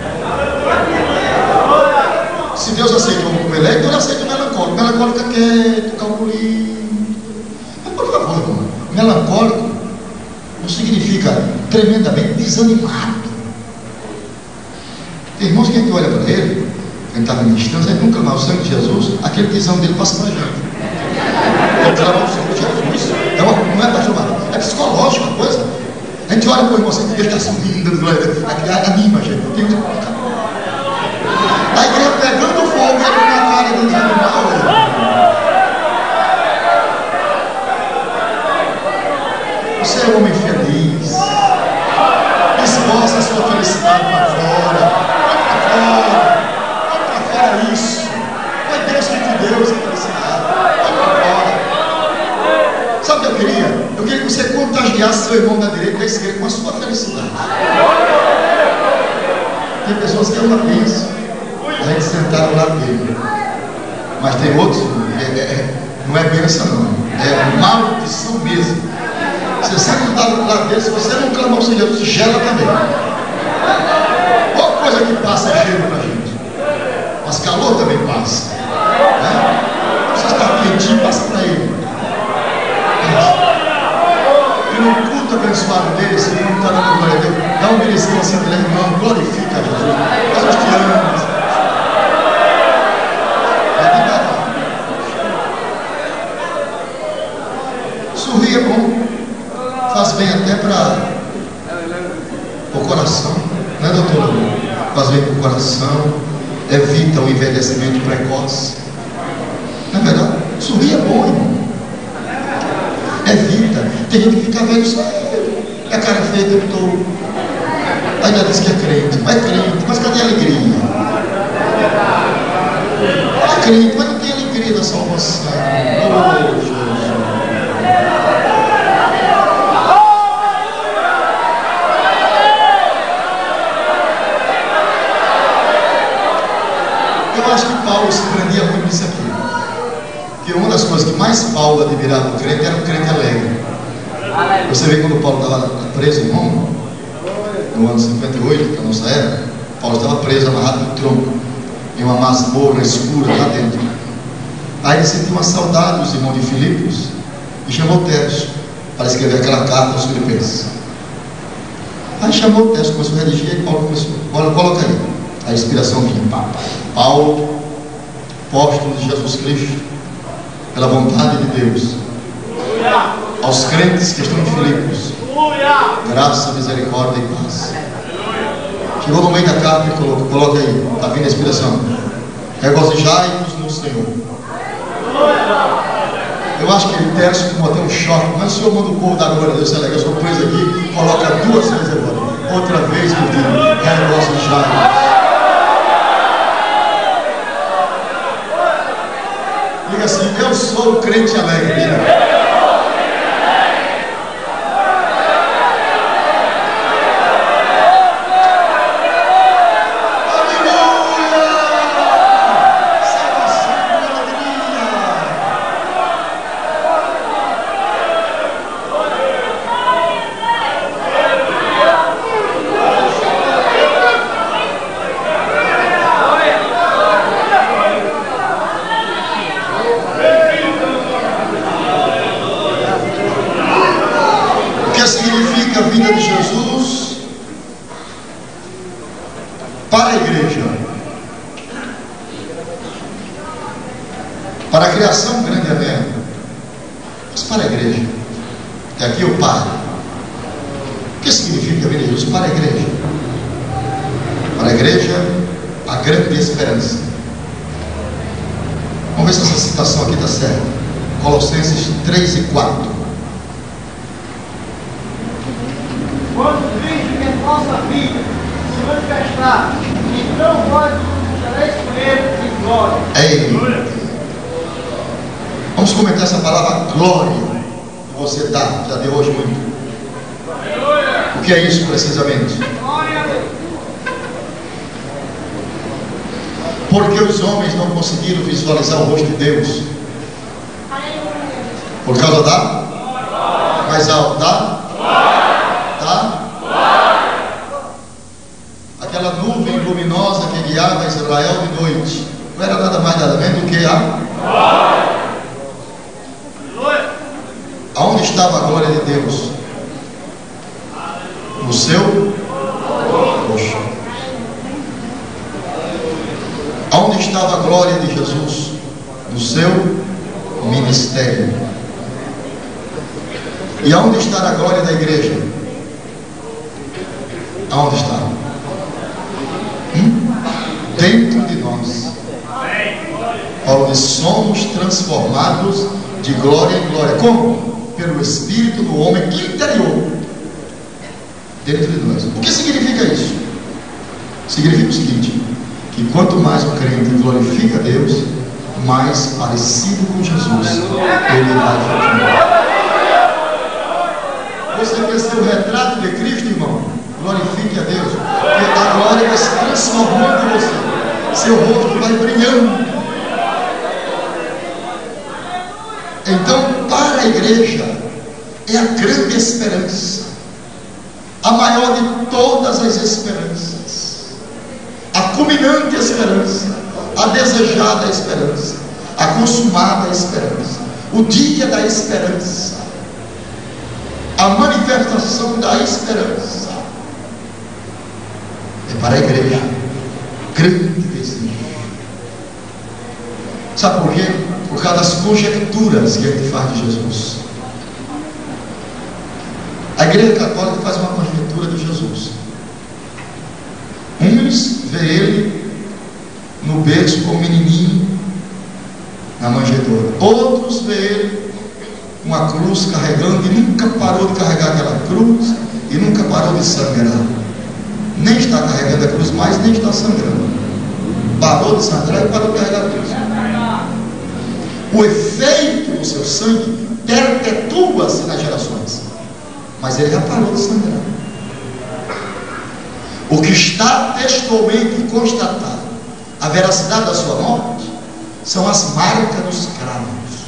Se Deus aceitou como eleito, Ele aceita o melancólico. Melancólico é quieto, calculinho. Mas por favor, irmão, melancólico não significa tremendamente desanimado. Tem irmãos que a gente olha para ele, quem está ministrando, a gente nunca mais o sangue de Jesus, aquele desânimo dele passa para a gente. Ele clama o sangue de Jesus. Não é para chamar, é psicológico a coisa. A gente olha para o irmão assim, ele está subindo, anima a gente. A igreja pegando fogo, ele na cara do desanimado. Você é um homem feliz. Esboça a sua felicidade para fora. Põe para fora isso. Foi Deus que te deu essa felicidade. Põe para fora. Sabe o que eu queria? Eu queria que você contagiasse seu irmão da direita e da esquerda com a sua felicidade. Tem pessoas que eu penso a gente sentar ao lado dele, mas tem outros, não é bênção não, é maldição mesmo. Você senta do lado dele, se você não clamar o Senhor Jesus, gela também. Qual coisa que passa é gelo pra gente, mas calor também passa, né? Você está quentinho, passa para ele. E no culto abençoado dele, se ele não está dando glória a Deus, dá um beliscão assim dele, irmão, glorifica a Jesus, Jesus te ama. Sorrir é bom, faz bem até para o coração, né, doutora? Faz bem para o coração, evita o envelhecimento precoce. Não é verdade? Sorrir é bom, irmão. Evita. Tem gente que fica velho sério, é cara feia o tempo todo. Ainda diz que é crente, mas cadê a alegria? É crente, mas não tem alegria da salvação. Oh, Jesus. Eu acho que Paulo se prendia muito nisso aqui. Porque uma das coisas que mais Paulo admirava no crente era um crente alegre. Você vê quando Paulo estava preso em Roma, no ano 58, que é a nossa era, Paulo estava preso, amarrado no tronco, em uma masmorra escura lá dentro. Aí ele sentiu uma saudade dos irmãos de Filipos e chamou Tércio para escrever aquela carta aos Filipenses. Aí chamou Tércio, começou a redigir e Paulo começou, coloca aí. A inspiração vinha, Paulo, apóstolo de Jesus Cristo, pela vontade de Deus, aos crentes que estão em Filipos, graça, misericórdia e paz. Chegou no meio da carta e coloca aí, está vindo a inspiração, regozijai-vos no Senhor. Eu acho que ele Tércio tomou até um choque, mas o Senhor manda o povo da glória a Deus, é legal, eu sou preso aqui, coloca 2 vezes agora, outra vez eu digo, regozijai-vos. Diga assim, eu sou o crente alegre. Aleluia! Salvação com alegria. Significa a vida de Jesus para a igreja, para a criação grande é mesmo, mas para a igreja. E aqui eu paro. O que significa a vida de Jesus para a igreja? Para a igreja, a grande esperança. Vamos ver se essa citação aqui está certa. Colossenses 3 e 4. Quando Cristo em nossa vida se manifestar, então vós sereis com ele em glória. Ei, vamos comentar essa palavra glória que você dá, já deu hoje muito. O que é isso precisamente? Glória a Deus. Porque os homens não conseguiram visualizar o rosto de Deus. Por causa da? Mais alto, da? Aquela nuvem luminosa que guiava Israel de noite não era nada mais nada menos do que a glória. Aonde estava a glória de Deus? No seu rosto. Aonde estava a glória de Jesus? No seu ministério. E aonde está a glória da igreja? Aonde está? Dentro de nós. Paulo diz: somos transformados de glória em glória. Como? Pelo Espírito do homem interior, dentro de nós. O que significa isso? Significa o seguinte: que quanto mais o crente glorifica a Deus, mais parecido com Jesus ele vai ficando. Você quer ser o retrato de Cristo, irmão? Glorifique a Deus, porque a glória vai se transformando em você, seu rosto vai brilhando. Então, para a igreja, é a grande esperança, a maior de todas as esperanças, a culminante esperança, a desejada esperança, a consumada esperança, o dia da esperança, a manifestação da esperança. É para a igreja, grande desejo. Sabe por quê? Por causa das conjecturas que a gente faz de Jesus. A igreja católica faz uma conjectura de Jesus. Uns vê ele no berço como menininho na manjedoura, outros vê ele com uma cruz carregando e nunca parou de carregar aquela cruz e nunca parou de sangrar. Nem está carregando a cruz mais, nem está sangrando. Parou de sangrar e parou de carregar a cruz. O efeito do seu sangue perpetua-se nas gerações, mas ele já parou de sangrar. O que está textualmente constatado, a veracidade da sua morte, são as marcas dos cravos.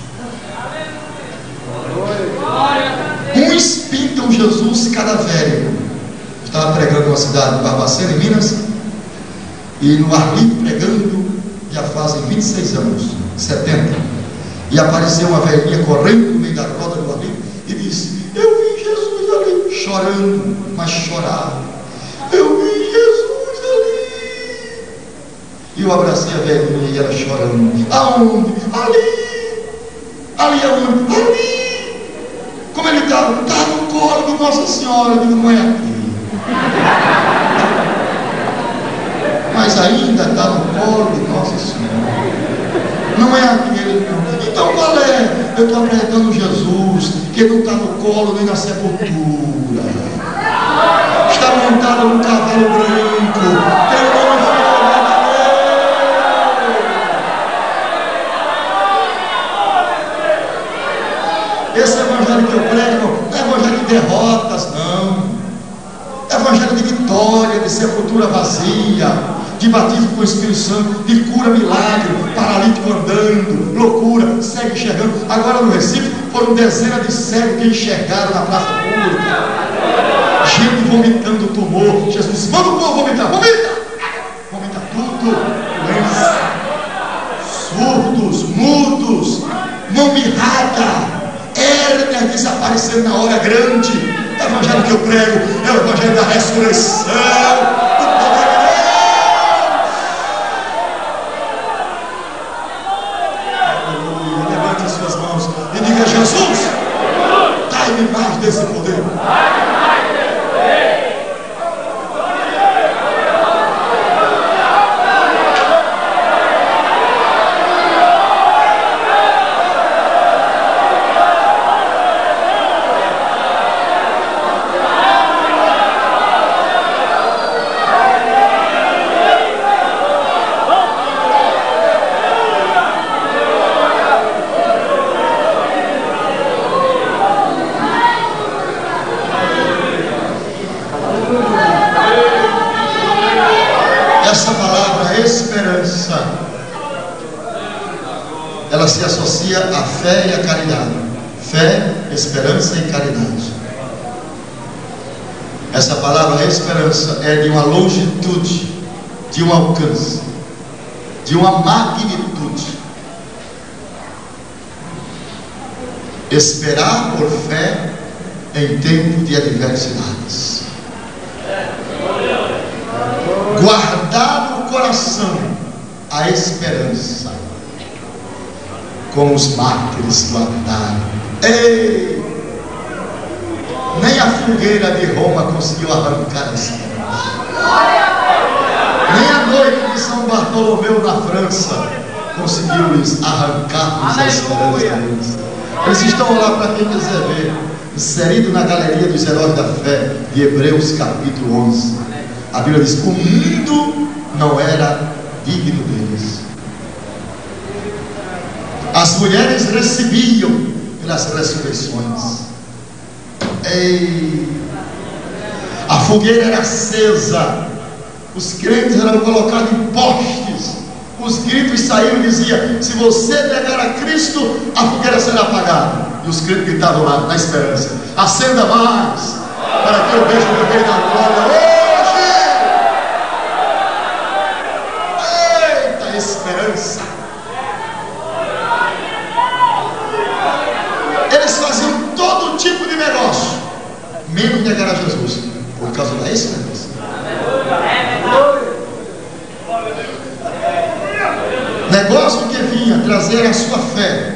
Uns pintam Jesus cadavérico. Estava pregando em uma cidade de Barbacena, em Minas, e no ar livre pregando, já fazem 26 anos, 70. E apareceu uma velhinha correndo no meio da roda do ar livre e disse: eu vi Jesus ali, chorando, mas chorava. Eu vi Jesus ali. E eu abracei a velhinha e ela chorando. Aonde? Ali. Ali aonde? Ali. Como ele estava? Está no colo de Nossa Senhora. Eu digo: não é aqui. Mas ainda está no colo de Nossa Senhora. Não é aquele, não. Então qual é? Eu estou apresentando Jesus, que não está no colo nem na sepultura. Está montado num cavalo branco. Tem o nome de Esse evangelho que eu prego não é evangelho de derrotas, não. É evangelho de vitória, de sepultura vazia, de batismo com o Espírito Santo, de cura, milagre, paralítico andando, loucura, cego enxergando. Agora no Recife foram dezenas de cegos que enxergaram na praça pública, gente vomitando tumor. Jesus disse: manda o povo vomitar, vomita, vomita tudo, doença, surdos, mudos, mão mirrada, hérnia desaparecendo na hora grande. O evangelho que eu prego é o evangelho da ressurreição. Jesus, dai-me mais desse poder. Essa palavra esperança, ela se associa à fé e à caridade. Fé, esperança e caridade. Essa palavra esperança é de uma longitude, de um alcance, de uma magnitude. Esperar por fé em tempo de adversidades. Guardar no coração a esperança, como os mártires guardaram. Ei! Nem a fogueira de Roma conseguiu arrancar a esperança. Nem a noite de São Bartolomeu na França conseguiu lhes arrancar a esperança deles. Eles estão lá para quem quiser ver, inserido na galeria dos heróis da fé de Hebreus capítulo 11. A Bíblia diz: o mundo não era digno deles. As mulheres recebiam pelas ressurreições. Ei! A fogueira era acesa, os crentes eram colocados em postes, os gritos saíram e diziam: se você negar a Cristo, a fogueira será apagada. E os crentes gritavam lá na esperança: acenda mais, para que eu veja o meu rei na glória hoje. Eita esperança! Eles faziam todo tipo de negócio, menos negar a Jesus, por causa da esperança. Negócio que vinha trazer a sua fé,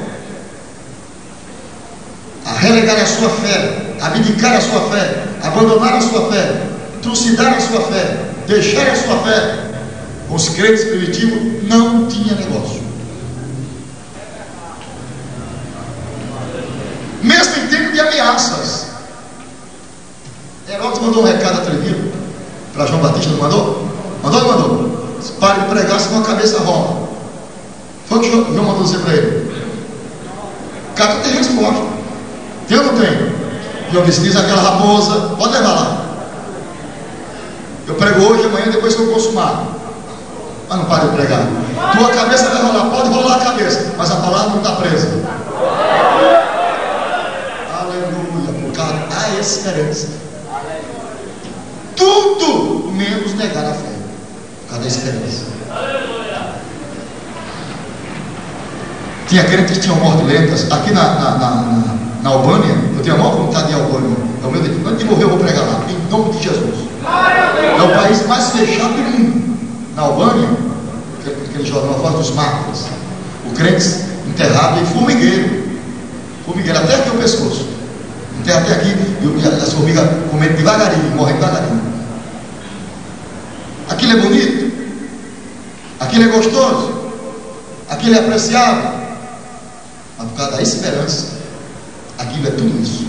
a relegar a sua fé, abdicar a sua fé, abandonar a sua fé, trucidar a sua fé, deixar a sua fé, os crentes primitivos não tinha negócio. Mesmo em tempo de ameaças, Herodes mandou um recado atrevido para João Batista, não mandou? Mandou? Pare de pregar, senão a cabeça rola. Foi o que João mandou dizer para ele. O cara tem resposta. Tem ou não tem? João disse: diz aquela raposa, pode levar lá. Eu prego hoje, amanhã, depois que eu consumar. Mas não pare de pregar. Tua cabeça vai rolar, pode rolar a cabeça, mas a palavra não está presa. Aleluia, por causa da esperança. Tudo menos negar a fé, por causa da esperança. Tinha crentes que tinham mortes lentas. Aqui na Albânia, eu tenho a maior vontade de ir à Albânia. É o meu destino. Antes de morrer eu vou pregar lá, em nome de Jesus. É o país mais fechado do mundo. Na Albânia, aquele jornal, a voz dos mártires, o crente enterrado em formigueiro, até aqui o pescoço, enterra até aqui, e as formigas comendo devagarinho, morrendo devagarinho. Aquilo é bonito, aquilo é gostoso, aquilo é apreciável, mas por causa da esperança, aquilo é tudo isso.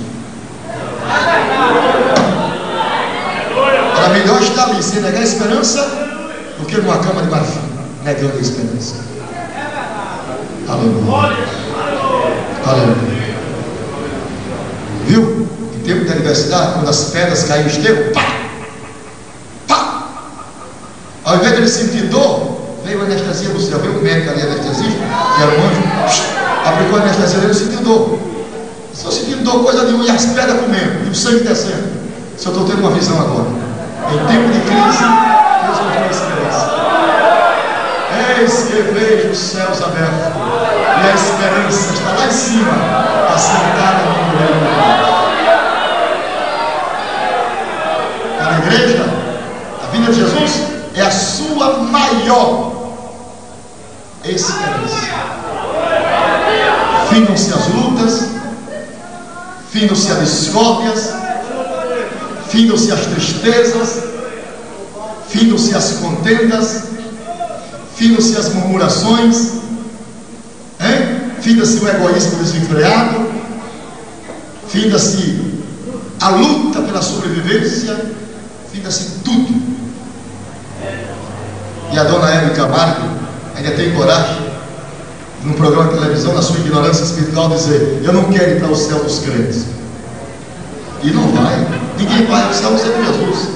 Era melhor estar ali sem negar a esperança do que numa cama de marfim, negando a esperança. Aleluia. Aleluia. Viu? Em tempo de adversidade, quando as pedras caíram no esterco, pá! Pá! Ao invés de ele sentir dor, veio a anestesia do céu. Veio o médico ali, anestesista, que era um anjo, aplicou a anestesia dele, sentiu dor. Só sentindo dor, coisa nenhuma, e as pedras comendo, e o sangue descendo. Se eu estou tendo uma visão agora, em tempo de crise, Deus nos deu a esperança. Eis que vejo os céus abertos, e a esperança está lá em cima, assentada no reino. Para a igreja, a vinda de Jesus é a sua maior esperança. Findam-se as lutas, findam-se as discórdias, findam-se as tristezas, findam-se as contendas, findam-se as murmurações, finda-se o egoísmo desenfreado, finda-se a luta pela sobrevivência, finda-se tudo. E a dona Hebe Camargo ainda tem coragem, num programa de televisão, na sua ignorância espiritual, dizer: eu não quero ir para o céu dos crentes. E não vai. Ninguém vai ao céu sem Jesus.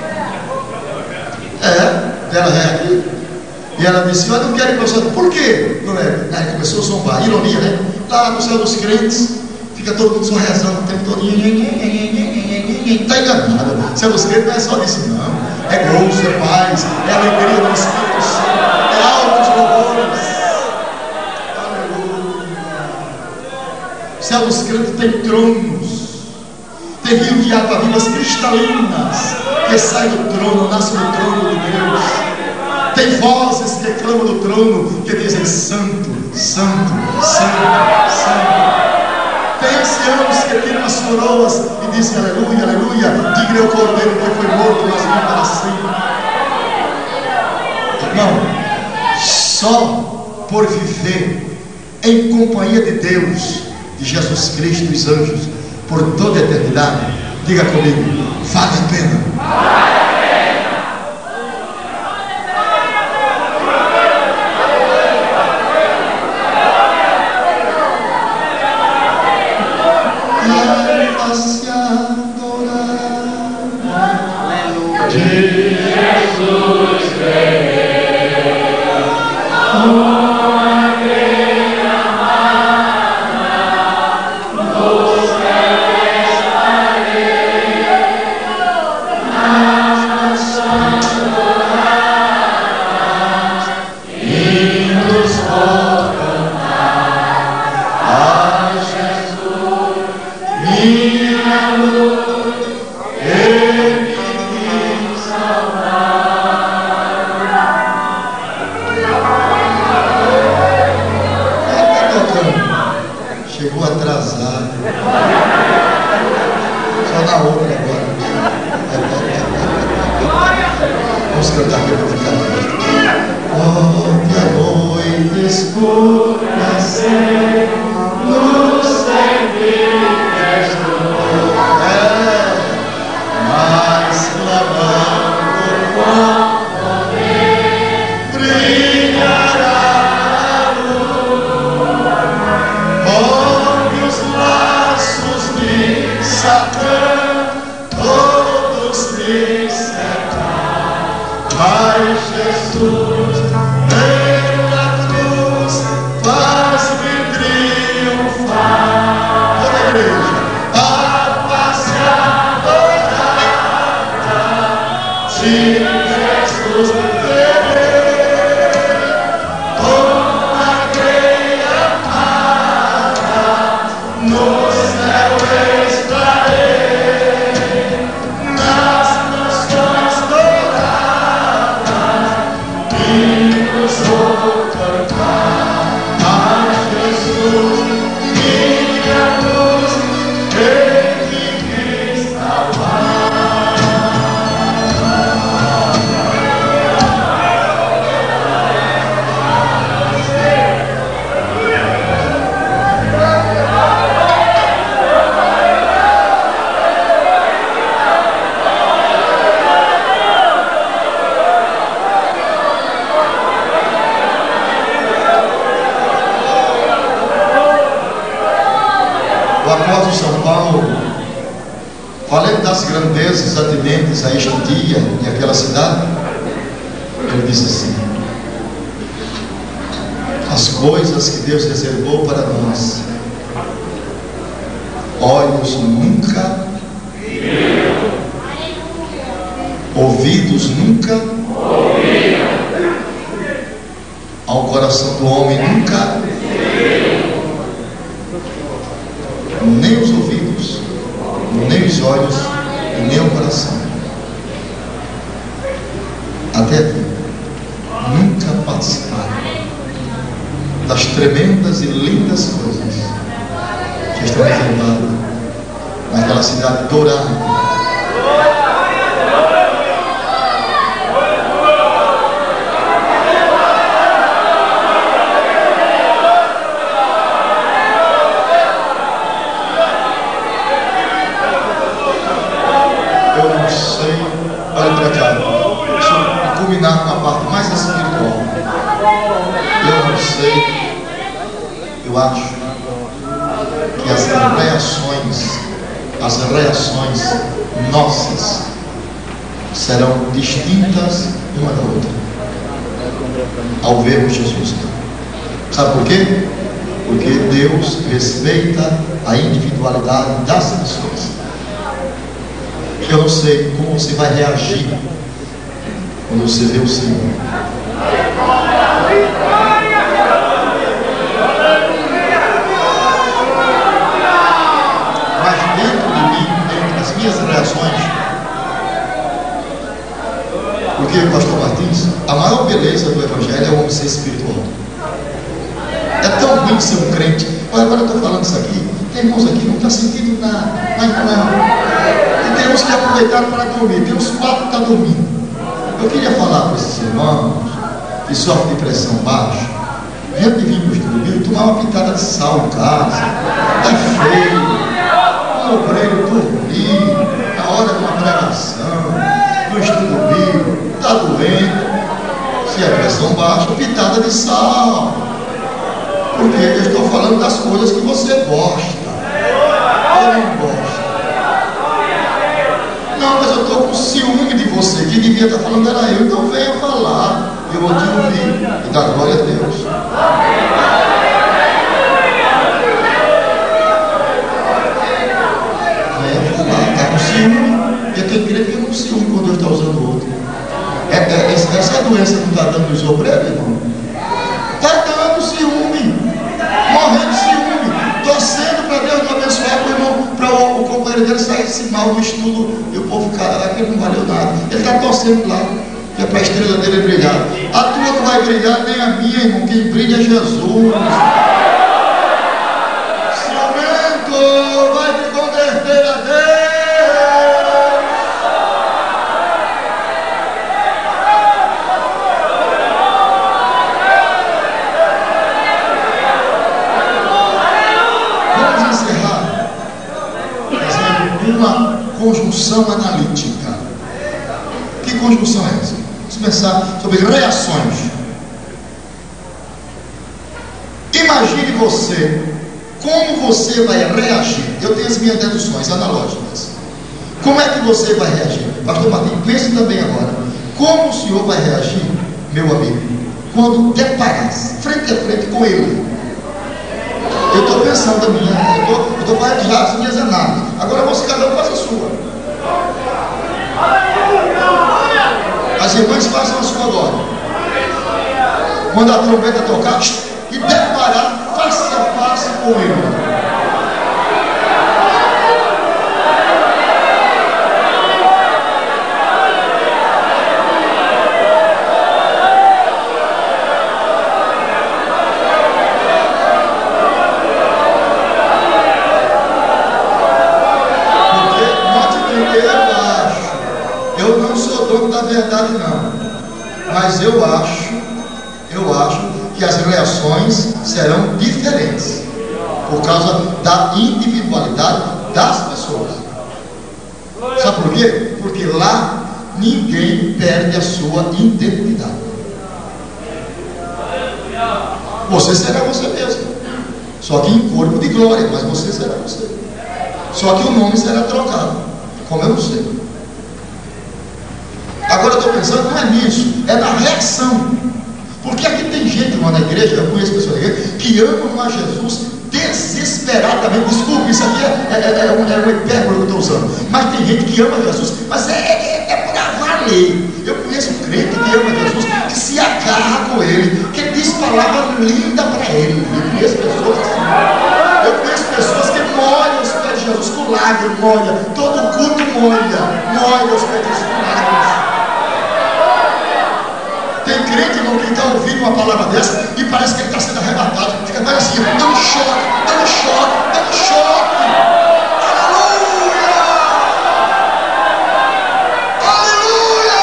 Ela veio aqui e ela disse: eu não quero ir para o céu. Por quê? Aí começou a zombar, ironia, né? Lá no céu dos crentes fica Fica todo mundo só rezando o tempo todo. Está enganado. Células crentes não é só isso, não. É gozo, é paz, é alegria do Espírito Santo, é altos louvores. Aleluia. Células crentes tem tronos, tem rio de água vivas cristalinas que sai do trono, nasce do trono de Deus. Tem vozes que clamam do trono, que dizem santo, santo, santo, santo. Tem anciãos que tiram as coroas e dizem aleluia, aleluia. Digno é o cordeiro que foi morto, mas não para sempre. Irmão, só por viver em companhia de Deus, de Jesus Cristo e dos anjos, por toda a eternidade, diga comigo, vale a pena. Chegou atrasado. Só na outra agora. Vamos cantar aqui para ficar triste. Oh, que a noite escura ser nos serviços, mas clamando com poder brilhará a luz. Os laços de Satã todos dissecar, mas Jesus pela cruz faz-me triunfar. Toda a igreja, a face adorada de Jesus no céu estarei, nas nações douradas, hinos vou cantar a Jesus, minha luz, Ele me salvar. O apóstolo São Paulo, falando das grandezas atinentes a este dia e aquela cidade, ele disse assim: as coisas que Deus reservou para nós, olhos nunca viram, ouvidos nunca ouviram, ao coração do homem nunca nem os ouvidos, nem os olhos e nem o coração, até aqui, nunca participaram das tremendas e lindas coisas que estão reservadas naquela cidade dourada. Olha para cá, deixa eu culminar com a parte mais espiritual. Eu não sei, eu acho que as reações nossas serão distintas uma da outra ao vermos Jesus. Sabe por quê? Porque Deus respeita a individualidade das pessoas. Eu não sei como você vai reagir quando você vê o Senhor. Mas dentro de mim, dentro das minhas reações, porque, pastor Martins, a maior beleza do Evangelho é o homem ser espiritual. É tão ruim ser um crente. Olha, agora eu estou falando isso aqui, tem irmãos aqui que não está sentindo nada, mas não. E temos que aproveitar para dormir. Tem uns 4 que estão dormindo. Eu queria falar para esses irmãos que sofrem de pressão baixa. Antes de vir para o estudo, tomar uma pitada de sal em casa. Está feio. Um obreiro dormir na hora de uma pregação, no estudo bíblico, está doendo. Se é pressão baixa, pitada de sal. Porque eu estou falando das coisas que você gosta. Ou não gosta. Não, mas eu estou com ciúme de você. Quem devia estar falando era eu. Então venha falar. Eu vou te ouvir. E dar glória a Deus. Venha falar. Está com ciúme. Porque tem crente que fica com ciúme quando Deus está usando o outro. Essa doença não está dando nos obreiros, irmão? Está dando ciúme. Morrendo de ciúme, torcendo para Deus não abençoar o irmão, para o companheiro dele sair mal do estudo e o povo ficar, aquele não valeu nada. Ele está torcendo lá, que é para a estrela dele brilhar. A tua não vai brilhar, nem a minha, irmão. Quem brilha é Jesus. Ciumento vai te converter a Deus. Uma conjunção analítica. Que conjunção é essa? Vamos pensar sobre reações. Imagine você, como você vai reagir. Eu tenho as minhas deduções analógicas. Como é que você vai reagir? Pastor Martim, pense também agora. Como o senhor vai reagir, meu amigo, quando deparasse frente a frente com ele? Eu estou pensando a minha, eu estou fazendo já as minhas análises. Agora você, cada um faz a sua. As irmãs façam a sua agora. Quando a trombeta tocar e deparar face a face com ele. Eu não sou dono da verdade não, mas eu acho que as reações serão diferentes, por causa da individualidade das pessoas. Sabe por quê? Porque lá ninguém perde a sua identidade. Você será você mesmo, só que em corpo de glória, mas você será você. Só que o nome será trocado, como eu não sei. Agora eu estou pensando, não é nisso, é na reação. Porque aqui tem gente, irmão, na igreja, eu conheço pessoas na igreja, que amam a Jesus desesperadamente. Desculpe, isso aqui é uma hipérbole que eu estou usando. Mas tem gente que ama Jesus, mas é para valer. Eu conheço um crente que ama Jesus, que se agarra com ele, que diz palavra linda para ele. Eu conheço pessoas assim. Eu conheço pessoas que molham os pés de Jesus com lágrimas, molha. Todo culto molha os pés de Jesus com lágrimas. Tem crente, irmão, que está ouvindo uma palavra dessa e parece que ele está sendo arrebatado. Fica mais assim, dando choque. Aleluia! Aleluia!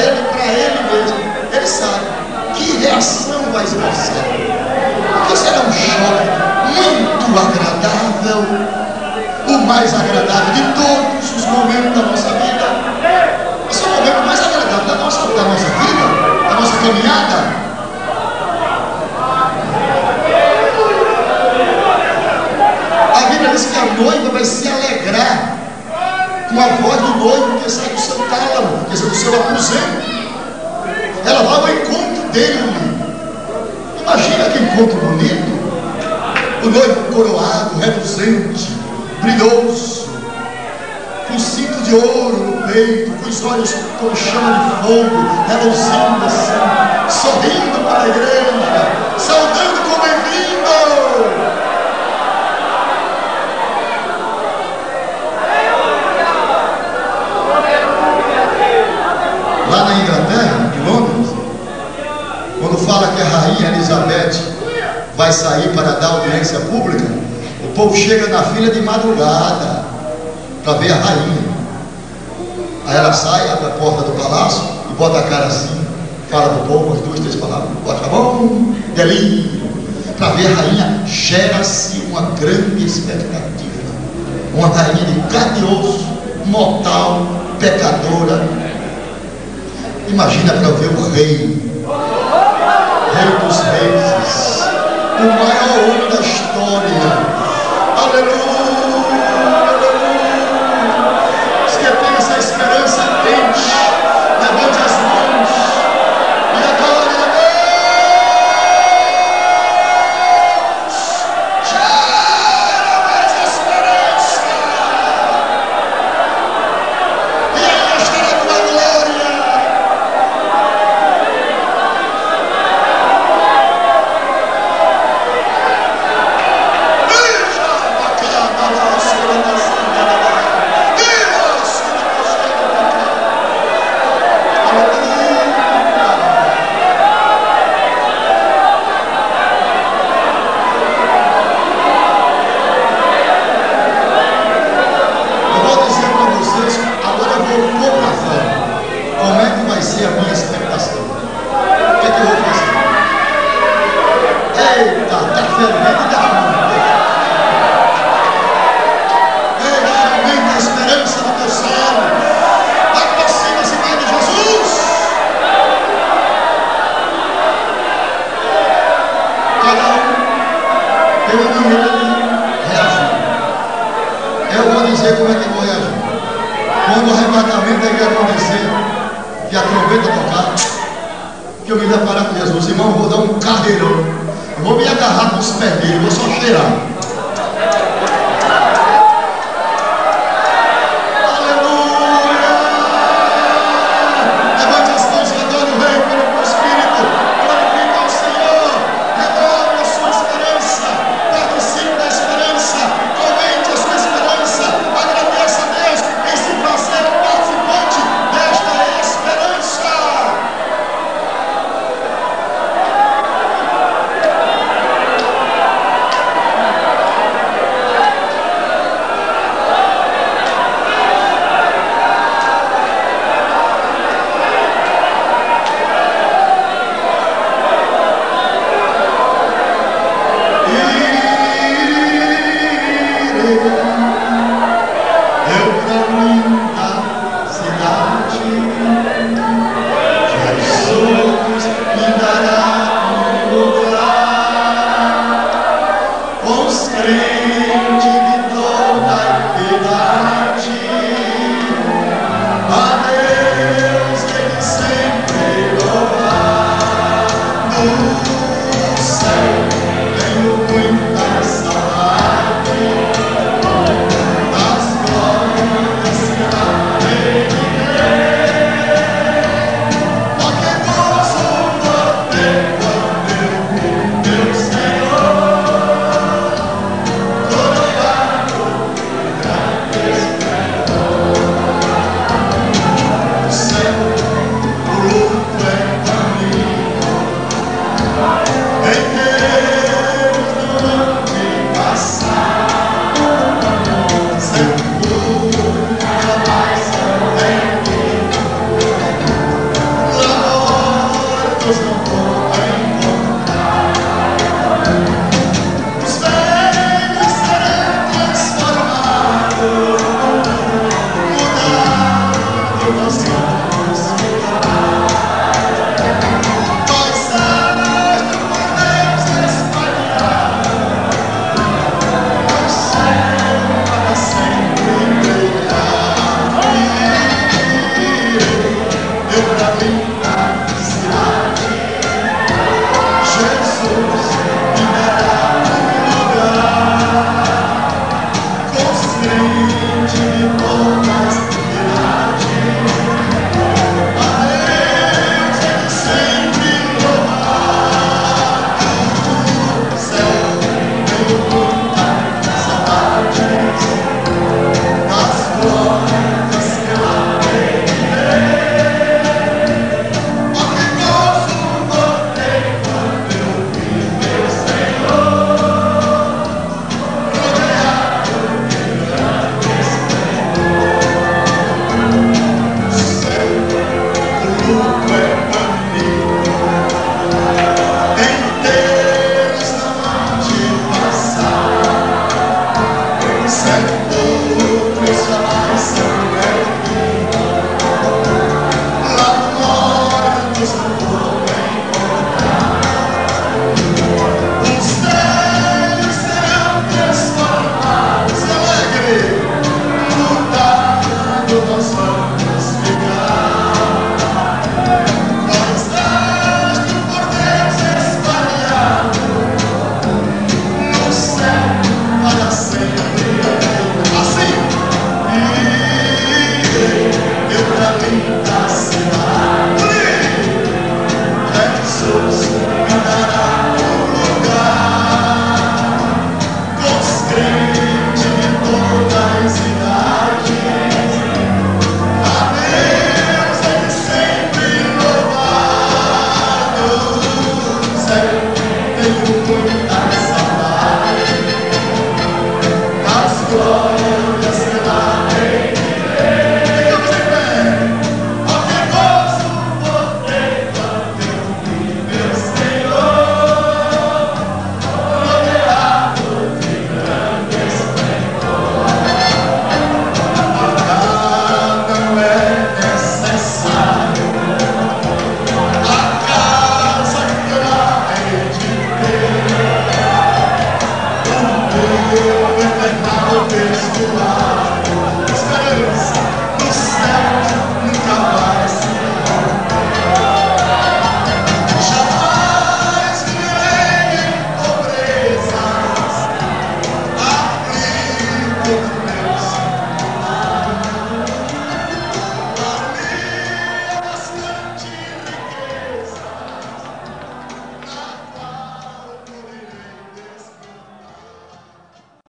Ele sabe que reação vai expressar. Porque será um choque muito agradável, o mais agradável de todos os momentos da nossa vida. Esse é o momento mais agradável da nossa vida, da nossa caminhada. A Bíblia diz que a noiva vai se alegrar com a voz do noivo que sai do seu tálamo, que sai do seu aposento. Ela vai ao encontro dele. Imagina que encontro bonito. O noivo coroado, reluzente, brilhoso, com cinto de ouro no peito, com os olhos com chama de fogo, reluzindo assim, sorrindo para a igreja, saudando como bem-vindo. Lá na Inglaterra, em Londres, quando fala que a rainha Elizabeth vai sair para dar audiência pública, o povo chega na fila de madrugada para ver a rainha. Aí ela sai, abre a porta do palácio e bota a cara assim, fala para o povo as 2, 3 palavras, bota bom, delírio. Para ver a rainha, gera-se uma grande expectativa. Uma rainha de carne e osso, mortal, pecadora. Imagina para ver o rei dos reis, o maior homem da história. Aleluia, aleluia. Os que têm essa esperança ardente, levante as mãos e adore a Deus. Gera mais esperança, e Ele estará com a glória. Como é que eu vou reagir? Quando o arrebatamento deve acontecer, que a trombeta tocar, que eu me deparar com Jesus, irmão, eu vou dar um carreirão, eu vou me agarrar com os pés dele, vou só cheirar.